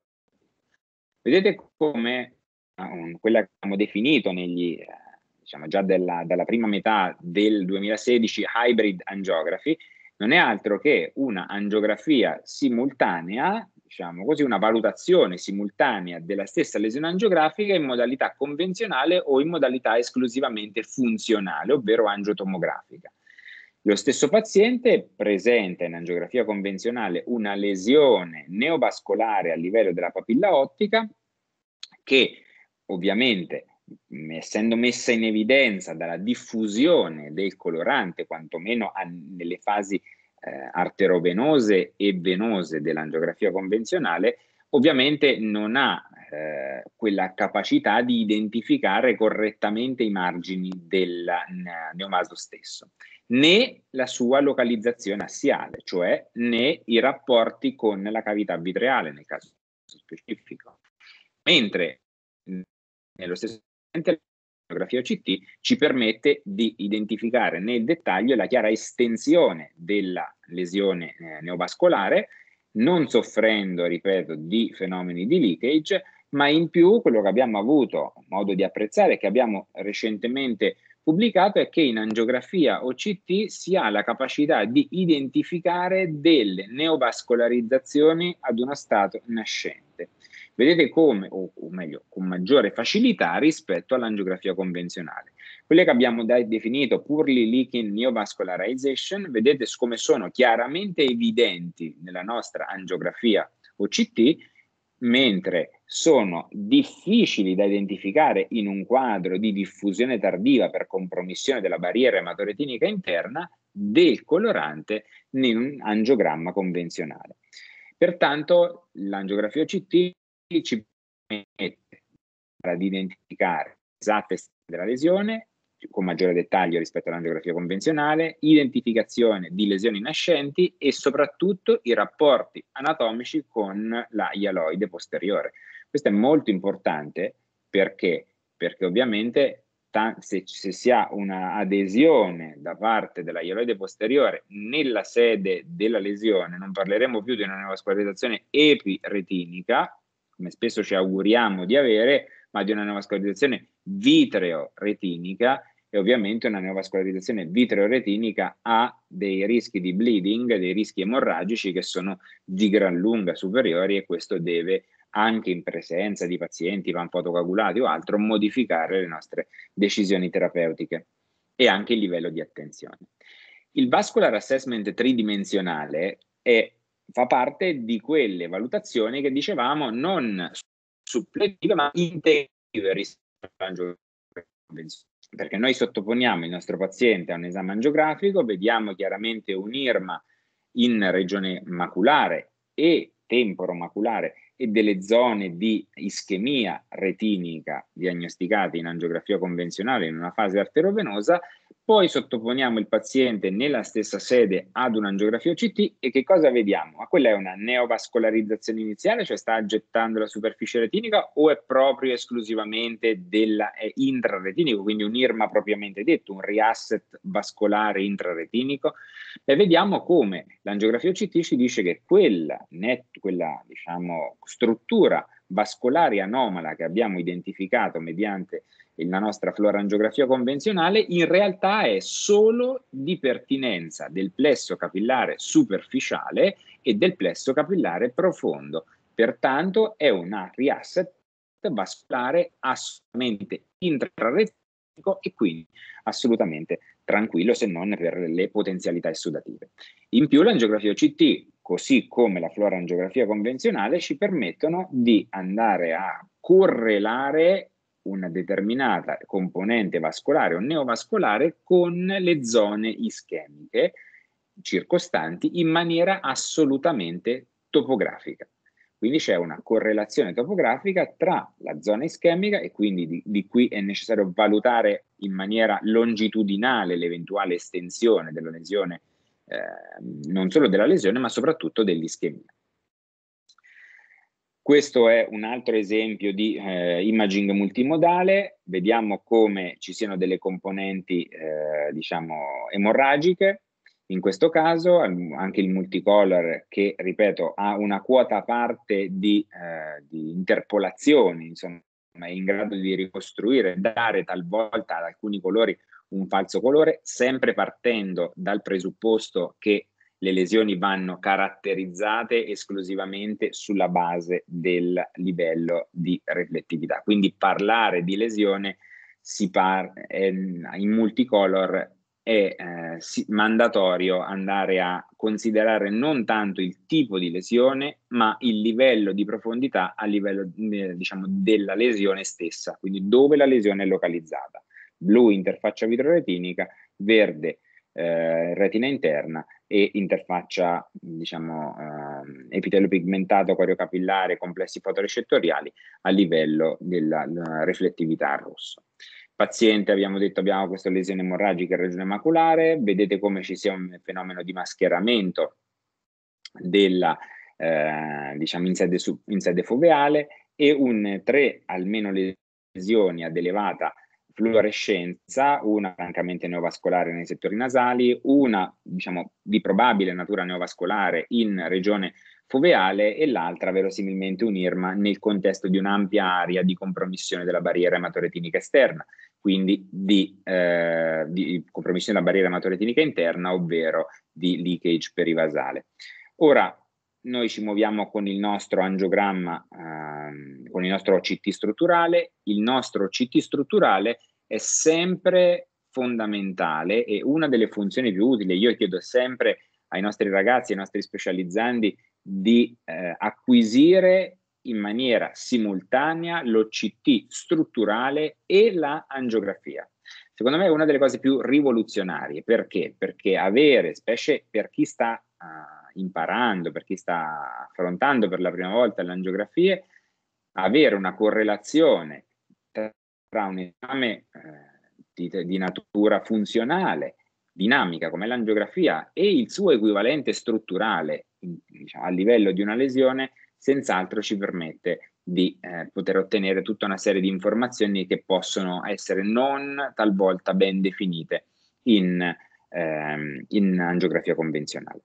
Speaker 2: Vedete come um, quella che abbiamo definito negli, eh, diciamo già della, dalla prima metà del duemilasedici hybrid angiography non è altro che una angiografia simultanea, diciamo così, una valutazione simultanea della stessa lesione angiografica in modalità convenzionale o in modalità esclusivamente funzionale, ovvero angiotomografica. Lo stesso paziente presenta in angiografia convenzionale una lesione neovascolare a livello della papilla ottica che ovviamente, essendo messa in evidenza dalla diffusione del colorante, quantomeno nelle fasi eh, arterovenose e venose dell'angiografia convenzionale, ovviamente non ha eh, quella capacità di identificare correttamente i margini del neomaso stesso, né la sua localizzazione assiale, cioè né i rapporti con la cavità vitreale nel caso specifico. Mentre nello stesso momento l'angiografia O C T ci permette di identificare nel dettaglio la chiara estensione della lesione eh, neovascolare, non soffrendo, ripeto, di fenomeni di leakage, ma in più quello che abbiamo avuto modo di apprezzare, che abbiamo recentemente pubblicato, è che in angiografia O C T si ha la capacità di identificare delle neovascolarizzazioni ad uno stato nascente. Vedete come, o, o meglio, con maggiore facilità rispetto all'angiografia convenzionale. Quelle che abbiamo definito poorly leaking neovascularization, vedete come sono chiaramente evidenti nella nostra angiografia O C T, mentre sono difficili da identificare in un quadro di diffusione tardiva per compromissione della barriera ematoretica interna del colorante in un angiogramma convenzionale. Pertanto l'angiografia O C T ci permette di identificare esatte della lesione con maggiore dettaglio rispetto all'angiografia convenzionale, identificazione di lesioni nascenti e soprattutto i rapporti anatomici con la ialoide posteriore. Questo è molto importante perché, perché ovviamente se, se si ha una adesione da parte della ialoide posteriore nella sede della lesione, non parleremo più di una neovascolarizzazione epiretinica, come spesso ci auguriamo di avere, ma di una neovascolarizzazione vitreo-retinica, e ovviamente una neovascolarizzazione vitreo-retinica ha dei rischi di bleeding, dei rischi emorragici che sono di gran lunga superiori, e questo deve, anche in presenza di pazienti panfotocoagulati o altro, modificare le nostre decisioni terapeutiche e anche il livello di attenzione. Il vascular assessment tridimensionale è, fa parte di quelle valutazioni che dicevamo non suppletive ma integrative rispetto all'angiografia convenzionale, perché noi sottoponiamo il nostro paziente a un esame angiografico, vediamo chiaramente un I R M A in regione maculare e temporomaculare e delle zone di ischemia retinica diagnosticate in angiografia convenzionale in una fase arterovenosa, poi sottoponiamo il paziente nella stessa sede ad un'angiografia O C T e che cosa vediamo? Ma quella è una neovascolarizzazione iniziale, cioè sta aggettando la superficie retinica, o è proprio esclusivamente della, è intraretinico, quindi un I R M A propriamente detto, un reasset vascolare intraretinico? E vediamo come l'angiografia O C T ci dice che quella, net, quella diciamo, struttura vascolare anomala che abbiamo identificato mediante la nostra fluorangiografia convenzionale in realtà è solo di pertinenza del plesso capillare superficiale e del plesso capillare profondo. Pertanto è una reasset vascolare assolutamente intraretinico e quindi assolutamente tranquillo, se non per le potenzialità essudative. In più l'angiografia O C T, così come la fluorangiografia convenzionale, ci permettono di andare a correlare una determinata componente vascolare o neovascolare con le zone ischemiche circostanti in maniera assolutamente topografica. Quindi c'è una correlazione topografica tra la zona ischemica e quindi di, di qui è necessario valutare in maniera longitudinale l'eventuale estensione della lesione, eh, non solo della lesione ma soprattutto dell'ischemia. Questo è un altro esempio di eh, imaging multimodale. Vediamo come ci siano delle componenti eh, diciamo emorragiche. In questo caso anche il multicolor, che ripeto ha una quota a parte di, eh, di interpolazioni, insomma è in grado di ricostruire, dare talvolta ad alcuni colori un falso colore, sempre partendo dal presupposto che le lesioni vanno caratterizzate esclusivamente sulla base del livello di riflettività. Quindi parlare di lesione si par- è, in multicolor è eh, si, mandatorio andare a considerare non tanto il tipo di lesione, ma il livello di profondità a livello eh, diciamo, della lesione stessa, quindi dove la lesione è localizzata. Blu interfaccia vitroretinica, verde eh, retina interna e interfaccia diciamo eh, epitelio pigmentato coriocapillare complessi fotorecettoriali a livello della, della riflettività al rosso. Paziente, abbiamo detto, abbiamo questa lesione emorragica in regione maculare, vedete come ci sia un fenomeno di mascheramento della eh, diciamo in sede, su, in sede foveale e un tre almeno lesioni ad elevata fluorescenza, una francamente neovascolare nei settori nasali, una diciamo di probabile natura neovascolare in regione foveale e l'altra verosimilmente un I R M A nel contesto di un'ampia area di compromissione della barriera ematoretica esterna, quindi di, eh, di compromissione della barriera ematoretica interna, ovvero di leakage perivasale. Ora, noi ci muoviamo con il nostro angiogramma, ehm, con il nostro O C T strutturale. Il nostro O C T strutturale è sempre fondamentale e una delle funzioni più utili. Io chiedo sempre ai nostri ragazzi, ai nostri specializzandi, di eh, acquisire in maniera simultanea l'O C T strutturale e la angiografia. Secondo me è una delle cose più rivoluzionarie. Perché? Perché avere, specie per chi sta uh, imparando, per chi sta affrontando per la prima volta le angiografie, avere una correlazione tra un esame eh, di, di natura funzionale, dinamica come l'angiografia e il suo equivalente strutturale in, diciamo, a livello di una lesione, senz'altro ci permette di eh, poter ottenere tutta una serie di informazioni che possono essere non talvolta ben definite in, ehm, in angiografia convenzionale.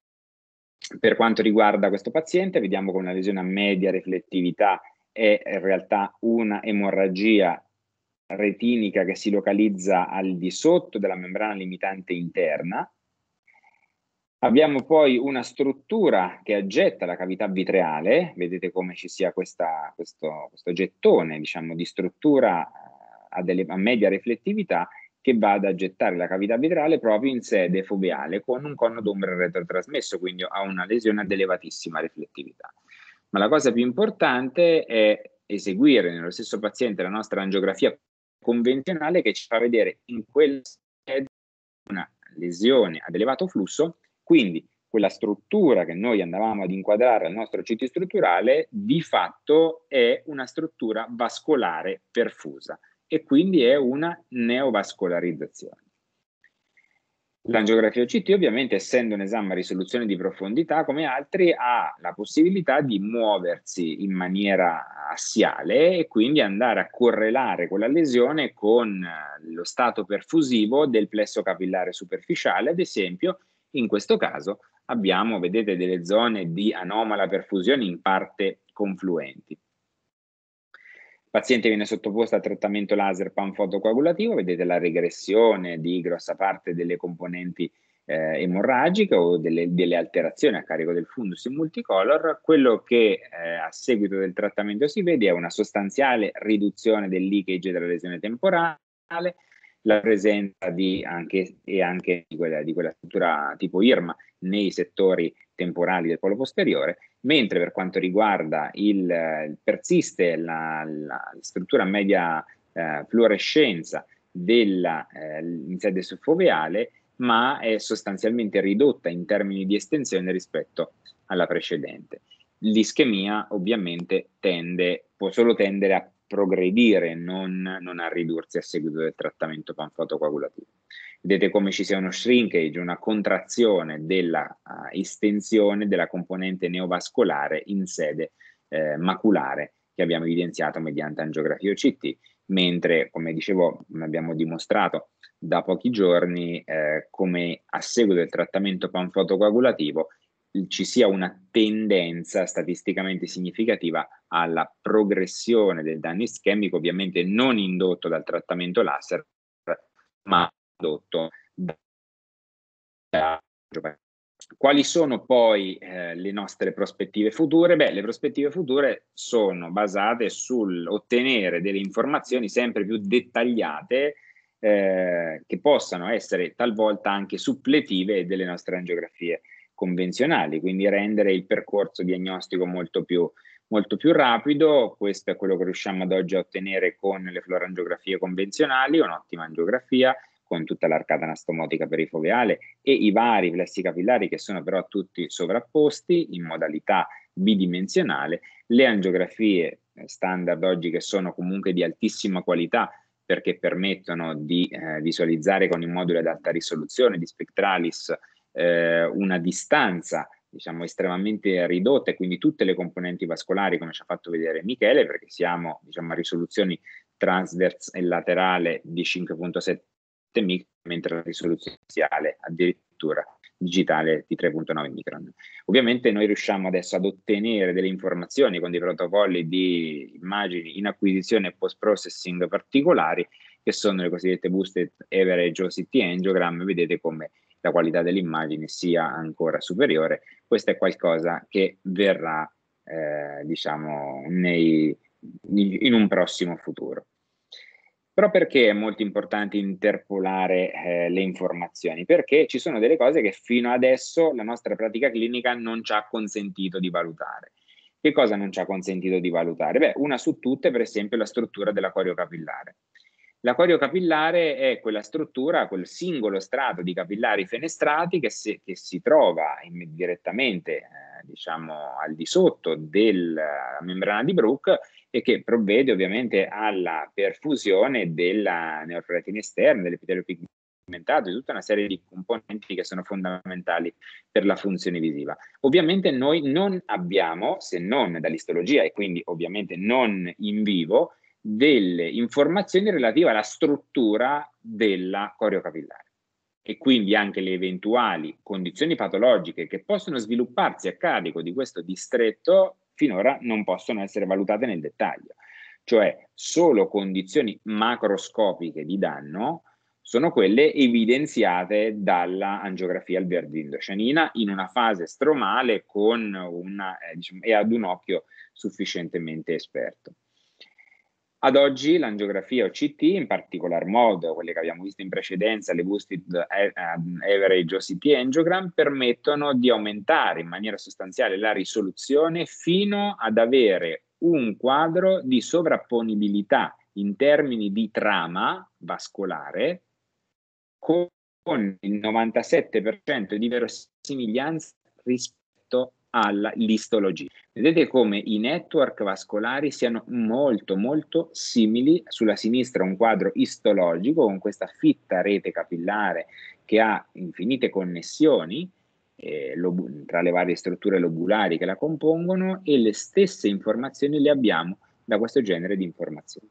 Speaker 2: Per quanto riguarda questo paziente, vediamo con una lesione a media riflettività è in realtà una emorragia retinica che si localizza al di sotto della membrana limitante interna. Abbiamo poi una struttura che aggetta la cavità vitreale, vedete come ci sia questa, questo, questo gettone, diciamo, di struttura a, delle, a media riflettività che va ad aggettare la cavità vitreale proprio in sede foveale con un conno d'ombra retrotrasmesso, quindi ha una lesione ad elevatissima riflettività. Ma la cosa più importante è eseguire nello stesso paziente la nostra angiografia convenzionale che ci fa vedere in quella sede una lesione ad elevato flusso, quindi quella struttura che noi andavamo ad inquadrare al nostro C T strutturale di fatto è una struttura vascolare perfusa e quindi è una neovascolarizzazione. L'angiografia O C T ovviamente, essendo un esame a risoluzione di profondità come altri, ha la possibilità di muoversi in maniera assiale e quindi andare a correlare quella lesione con lo stato perfusivo del plesso capillare superficiale. Ad esempio, in questo caso abbiamo, vedete, delle zone di anomala perfusione in parte confluenti. Il paziente viene sottoposto a trattamento laser panfotocoagulativo, vedete la regressione di grossa parte delle componenti eh, emorragiche o delle, delle alterazioni a carico del fundus in multicolor. Quello che eh, a seguito del trattamento si vede è una sostanziale riduzione del leakage della lesione temporale, la presenza di anche, e anche di quella, di quella struttura tipo I R M nei settori temporali del polo posteriore, mentre per quanto riguarda il, persiste la, la struttura media eh, fluorescenza della, eh, in sede soffoveale, ma è sostanzialmente ridotta in termini di estensione rispetto alla precedente. L'ischemia ovviamente tende, può solo tendere a progredire, non, non a ridursi a seguito del trattamento panfotocoagulativo. Vedete come ci sia uno shrinkage, una contrazione della uh, estensione della componente neovascolare in sede eh, maculare che abbiamo evidenziato mediante angiografia O C T, mentre, come dicevo, abbiamo dimostrato da pochi giorni eh, come a seguito del trattamento panfotocoagulativo ci sia una tendenza statisticamente significativa alla progressione del danno ischemico, ovviamente non indotto dal trattamento laser, ma indotto da... Quali sono poi eh, le nostre prospettive future? Beh, le prospettive future sono basate sull'ottenere delle informazioni sempre più dettagliate eh, che possano essere talvolta anche suppletive delle nostre angiografie convenzionali, quindi rendere il percorso diagnostico molto più, molto più rapido. Questo è quello che riusciamo ad oggi a ottenere con le fluorangiografie convenzionali, un'ottima angiografia con tutta l'arcata anastomotica perifoveale e i vari plessi capillari che sono però tutti sovrapposti in modalità bidimensionale. Le angiografie standard oggi che sono comunque di altissima qualità perché permettono di eh, visualizzare con i moduli ad alta risoluzione di Spectralis eh, una distanza diciamo estremamente ridotta e quindi tutte le componenti vascolari come ci ha fatto vedere Michele, perché siamo diciamo a risoluzioni transverse e laterale di cinque virgola sette micron, mentre la risoluzione assiale addirittura digitale di tre virgola nove micron. Ovviamente noi riusciamo adesso ad ottenere delle informazioni con dei protocolli di immagini in acquisizione e post-processing particolari che sono le cosiddette boosted average O C T angiogram. Vedete come la qualità delle immagini sia ancora superiore. Questo è qualcosa che verrà eh, diciamo nei, in un prossimo futuro. Però perché è molto importante interpolare eh, le informazioni? Perché ci sono delle cose che fino adesso la nostra pratica clinica non ci ha consentito di valutare. Che cosa non ci ha consentito di valutare? Beh, una su tutte, per esempio, la struttura della corio capillare. La corio capillare è quella struttura, quel singolo strato di capillari fenestrati che si, che si trova in, direttamente, eh, diciamo, al di sotto della membrana di Bruch e che provvede ovviamente alla perfusione della neofreatina esterna, dell'epitelio pigmentato, di tutta una serie di componenti che sono fondamentali per la funzione visiva. Ovviamente noi non abbiamo, se non dall'istologia e quindi ovviamente non in vivo, delle informazioni relative alla struttura della corio capillare e quindi anche le eventuali condizioni patologiche che possono svilupparsi a carico di questo distretto finora non possono essere valutate nel dettaglio, cioè solo condizioni macroscopiche di danno sono quelle evidenziate dalla angiografia alveolo-indoscianina in una fase stromale con una, eh, diciamo, e ad un occhio sufficientemente esperto. Ad oggi l'angiografia O C T, in particolar modo quelle che abbiamo visto in precedenza, le Boosted Average O C T Angiogram, permettono di aumentare in maniera sostanziale la risoluzione fino ad avere un quadro di sovrapponibilità in termini di trama vascolare con il novantasette per cento di verosimiglianza rispetto all'istologia. Vedete come i network vascolari siano molto molto simili. Sulla sinistra un quadro istologico con questa fitta rete capillare che ha infinite connessioni eh, tra le varie strutture lobulari che la compongono, e le stesse informazioni le abbiamo da questo genere di informazioni.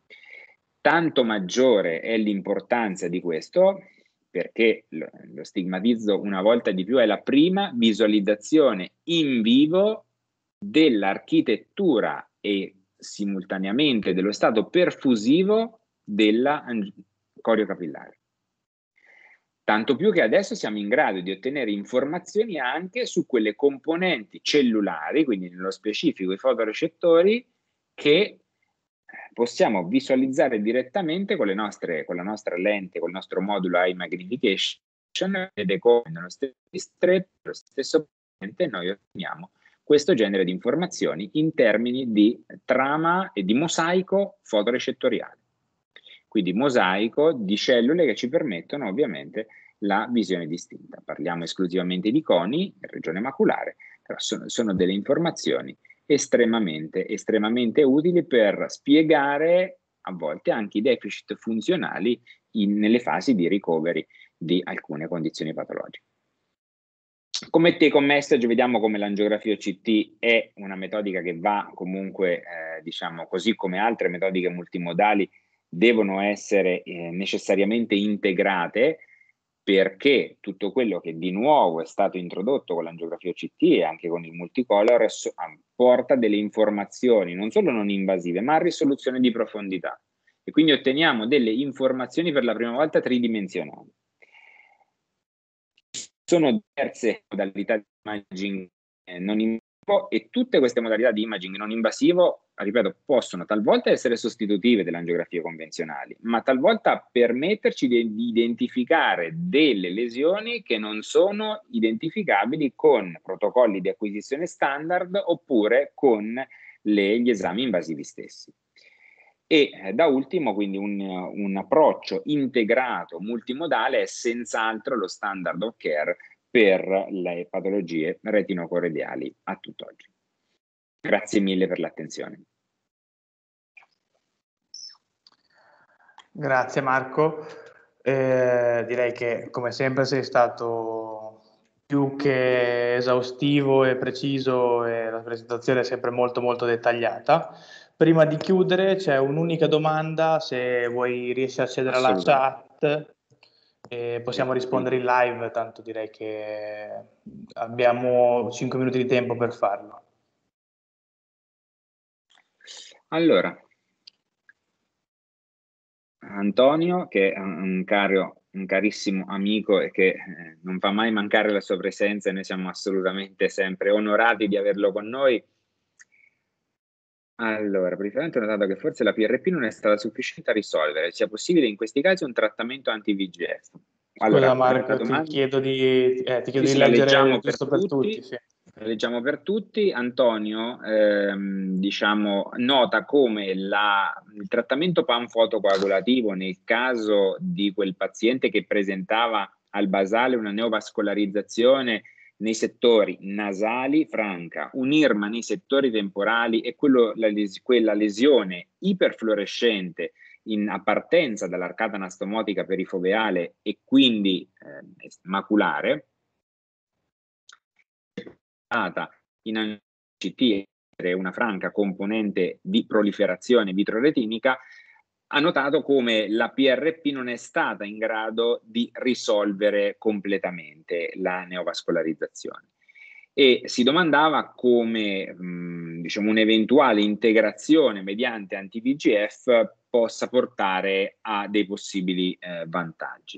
Speaker 2: Tanto maggiore è l'importanza di questo, perché lo, lo stigmatizzo una volta di più, è la prima visualizzazione in vivo dell'architettura e simultaneamente dello stato perfusivo della corio capillare. Tanto più che adesso siamo in grado di ottenere informazioni anche su quelle componenti cellulari, quindi nello specifico i fotorecettori, che possiamo visualizzare direttamente con le nostre, con la nostra lente, con il nostro modulo High Magnification, vede come nello stesso distretto, nello stesso momento, noi otteniamo questo genere di informazioni in termini di trama e di mosaico fotorecettoriale. Quindi mosaico di cellule che ci permettono ovviamente la visione distinta. Parliamo esclusivamente di coni in regione maculare, però sono, sono delle informazioni estremamente, estremamente utili per spiegare a volte anche i deficit funzionali in, nelle fasi di recovery di alcune condizioni patologiche. Come take home message vediamo come l'angiografia O C T è una metodica che va comunque, eh, diciamo così come altre metodiche multimodali, devono essere eh, necessariamente integrate, perché tutto quello che di nuovo è stato introdotto con l'angiografia O C T e anche con il multicolor so, porta delle informazioni non solo non invasive, ma a risoluzione di profondità. E quindi otteniamo delle informazioni per la prima volta tridimensionali. Sono diverse modalità di imaging eh, non invasivo, e tutte queste modalità di imaging non invasivo, ripeto, possono talvolta essere sostitutive delle angiografie convenzionali, ma talvolta permetterci di, di identificare delle lesioni che non sono identificabili con protocolli di acquisizione standard oppure con le, gli esami invasivi stessi. E eh, da ultimo, quindi un, un approccio integrato multimodale è senz'altro lo standard of care per le patologie retinocorediali a tutt'oggi. Grazie mille per l'attenzione.
Speaker 1: Grazie Marco, eh, direi che come sempre sei stato più che esaustivo e preciso, e la presentazione è sempre molto molto dettagliata. Prima di chiudere c'è un'unica domanda, se vuoi riesci a accedere alla chat e possiamo rispondere in live, tanto direi che abbiamo cinque minuti di tempo per farlo.
Speaker 2: Allora, Antonio, che è un, caro, un carissimo amico e che eh, non fa mai mancare la sua presenza, e noi siamo assolutamente sempre onorati di averlo con noi. Allora, praticamente ho notato che forse la P R P non è stata sufficiente a risolvere. Sia possibile in questi casi un trattamento anti-V G F? Allora,
Speaker 1: scusa Marco,
Speaker 2: domanda...
Speaker 1: ti chiedo di, eh, ti chiedo
Speaker 2: sì,
Speaker 1: di
Speaker 2: sì, la
Speaker 1: leggere
Speaker 2: leggiamo
Speaker 1: giusto
Speaker 2: per
Speaker 1: per
Speaker 2: tutti.
Speaker 1: tutti sì.
Speaker 2: Leggiamo per tutti. Antonio ehm, diciamo, nota come la, il trattamento panfotocoagulativo nel caso di quel paziente che presentava al basale una neovascolarizzazione nei settori nasali franca, un'irma nei settori temporali e quello, la les- quella lesione iperfluorescente in appartenza dall'arcata anastomotica perifoveale e quindi eh, maculare, in A C T una franca componente di proliferazione vitroretinica, ha notato come la P R P non è stata in grado di risolvere completamente la neovascolarizzazione e si domandava come mh, diciamo, un'eventuale integrazione mediante anti-V G F possa portare a dei possibili eh, vantaggi.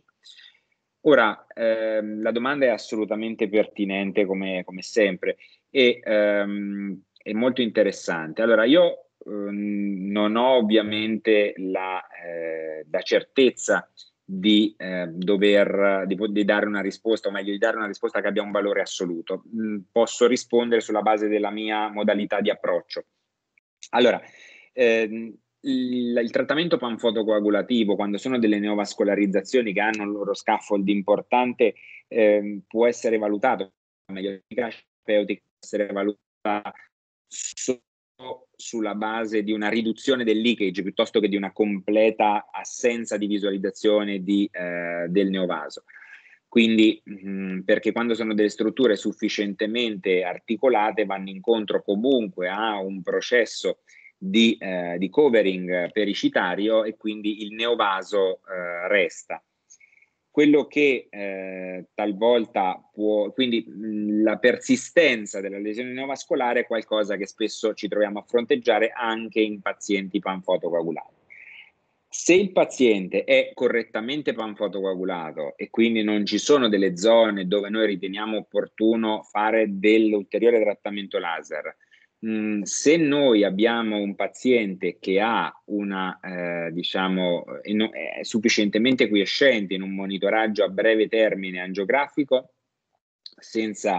Speaker 2: Ora, ehm, la domanda è assolutamente pertinente come, come sempre e ehm, è molto interessante. Allora, io ehm, non ho ovviamente la, eh, la certezza di eh, dover di, di dare una risposta, o meglio, di dare una risposta che abbia un valore assoluto. Mm, posso rispondere sulla base della mia modalità di approccio. Allora, ehm, il, il trattamento panfotocoagulativo, quando sono delle neovascolarizzazioni che hanno il loro scaffold importante, ehm, può essere valutato, meglio, l'efficacia terapeutica può essere valutata solo sulla base di una riduzione del leakage piuttosto che di una completa assenza di visualizzazione di, eh, del neovaso. Quindi, mh, perché quando sono delle strutture sufficientemente articolate vanno incontro comunque a un processo di, eh, di covering pericitario e quindi il neovaso eh, resta. Quello che eh, talvolta può, quindi mh, la persistenza della lesione neovascolare è qualcosa che spesso ci troviamo a fronteggiare anche in pazienti panfotocoagulati. Se il paziente è correttamente panfotocoagulato e quindi non ci sono delle zone dove noi riteniamo opportuno fare dell'ulteriore trattamento laser, mh, se noi abbiamo un paziente che ha una, eh, diciamo, è sufficientemente quiescente in un monitoraggio a breve termine angiografico, senza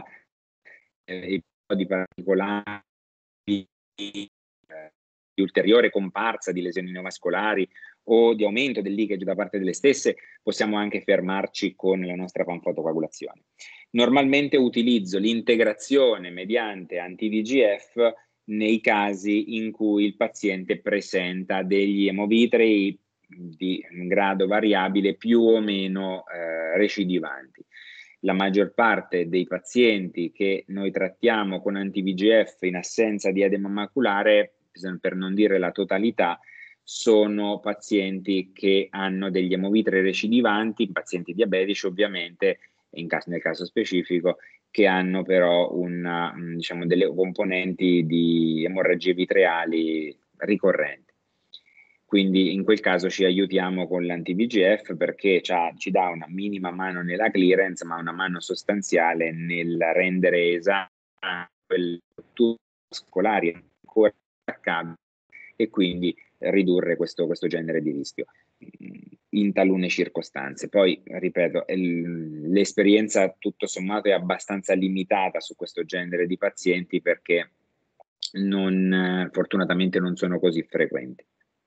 Speaker 2: eh, episodi particolari di, di, eh, di ulteriore comparsa di lesioni neovascolari o di aumento del leakage da parte delle stesse, possiamo anche fermarci con la nostra panfotocoagulazione. Normalmente utilizzo l'integrazione mediante anti-V G F nei casi in cui il paziente presenta degli emovitrei di grado variabile più o meno eh, recidivanti. La maggior parte dei pazienti che noi trattiamo con anti-V G F in assenza di edema maculare, per non dire la totalità, sono pazienti che hanno degli emovitrei recidivanti, pazienti diabetici ovviamente, in caso, nel caso specifico, che hanno però una, diciamo, delle componenti di emorragie vitreali ricorrenti. Quindi in quel caso ci aiutiamo con l'anti-V G F perché ci dà una minima mano nella clearance, ma una mano sostanziale nel rendere esatto quel tubo vascolare ancora attaccato e quindi ridurre questo, questo genere di rischio in talune circostanze. Poi, ripeto, l'esperienza tutto sommato è abbastanza limitata su questo genere di pazienti perché non, fortunatamente non sono così frequenti.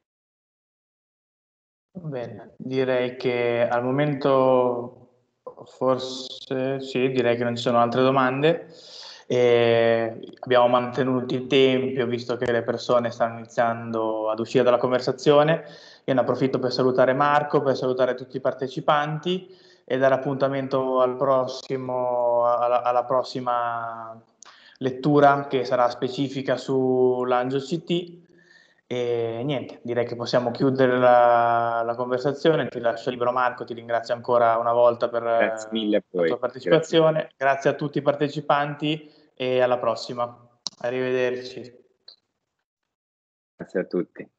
Speaker 1: Bene, direi che al momento forse sì, direi che non ci sono altre domande. E abbiamo mantenuto il tempo, visto che le persone stanno iniziando ad uscire dalla conversazione. Io ne approfitto per salutare Marco, per salutare tutti i partecipanti e dare appuntamento al prossimo, alla, alla prossima lettura che sarà specifica sull'Angio C T. E niente, direi che possiamo chiudere la, la conversazione. Ti lascio libero, Marco, ti ringrazio ancora una volta per
Speaker 2: Grazie mille a
Speaker 1: la
Speaker 2: voi.
Speaker 1: tua partecipazione. Grazie. Grazie a tutti i partecipanti e alla prossima. Arrivederci.
Speaker 2: Grazie a tutti.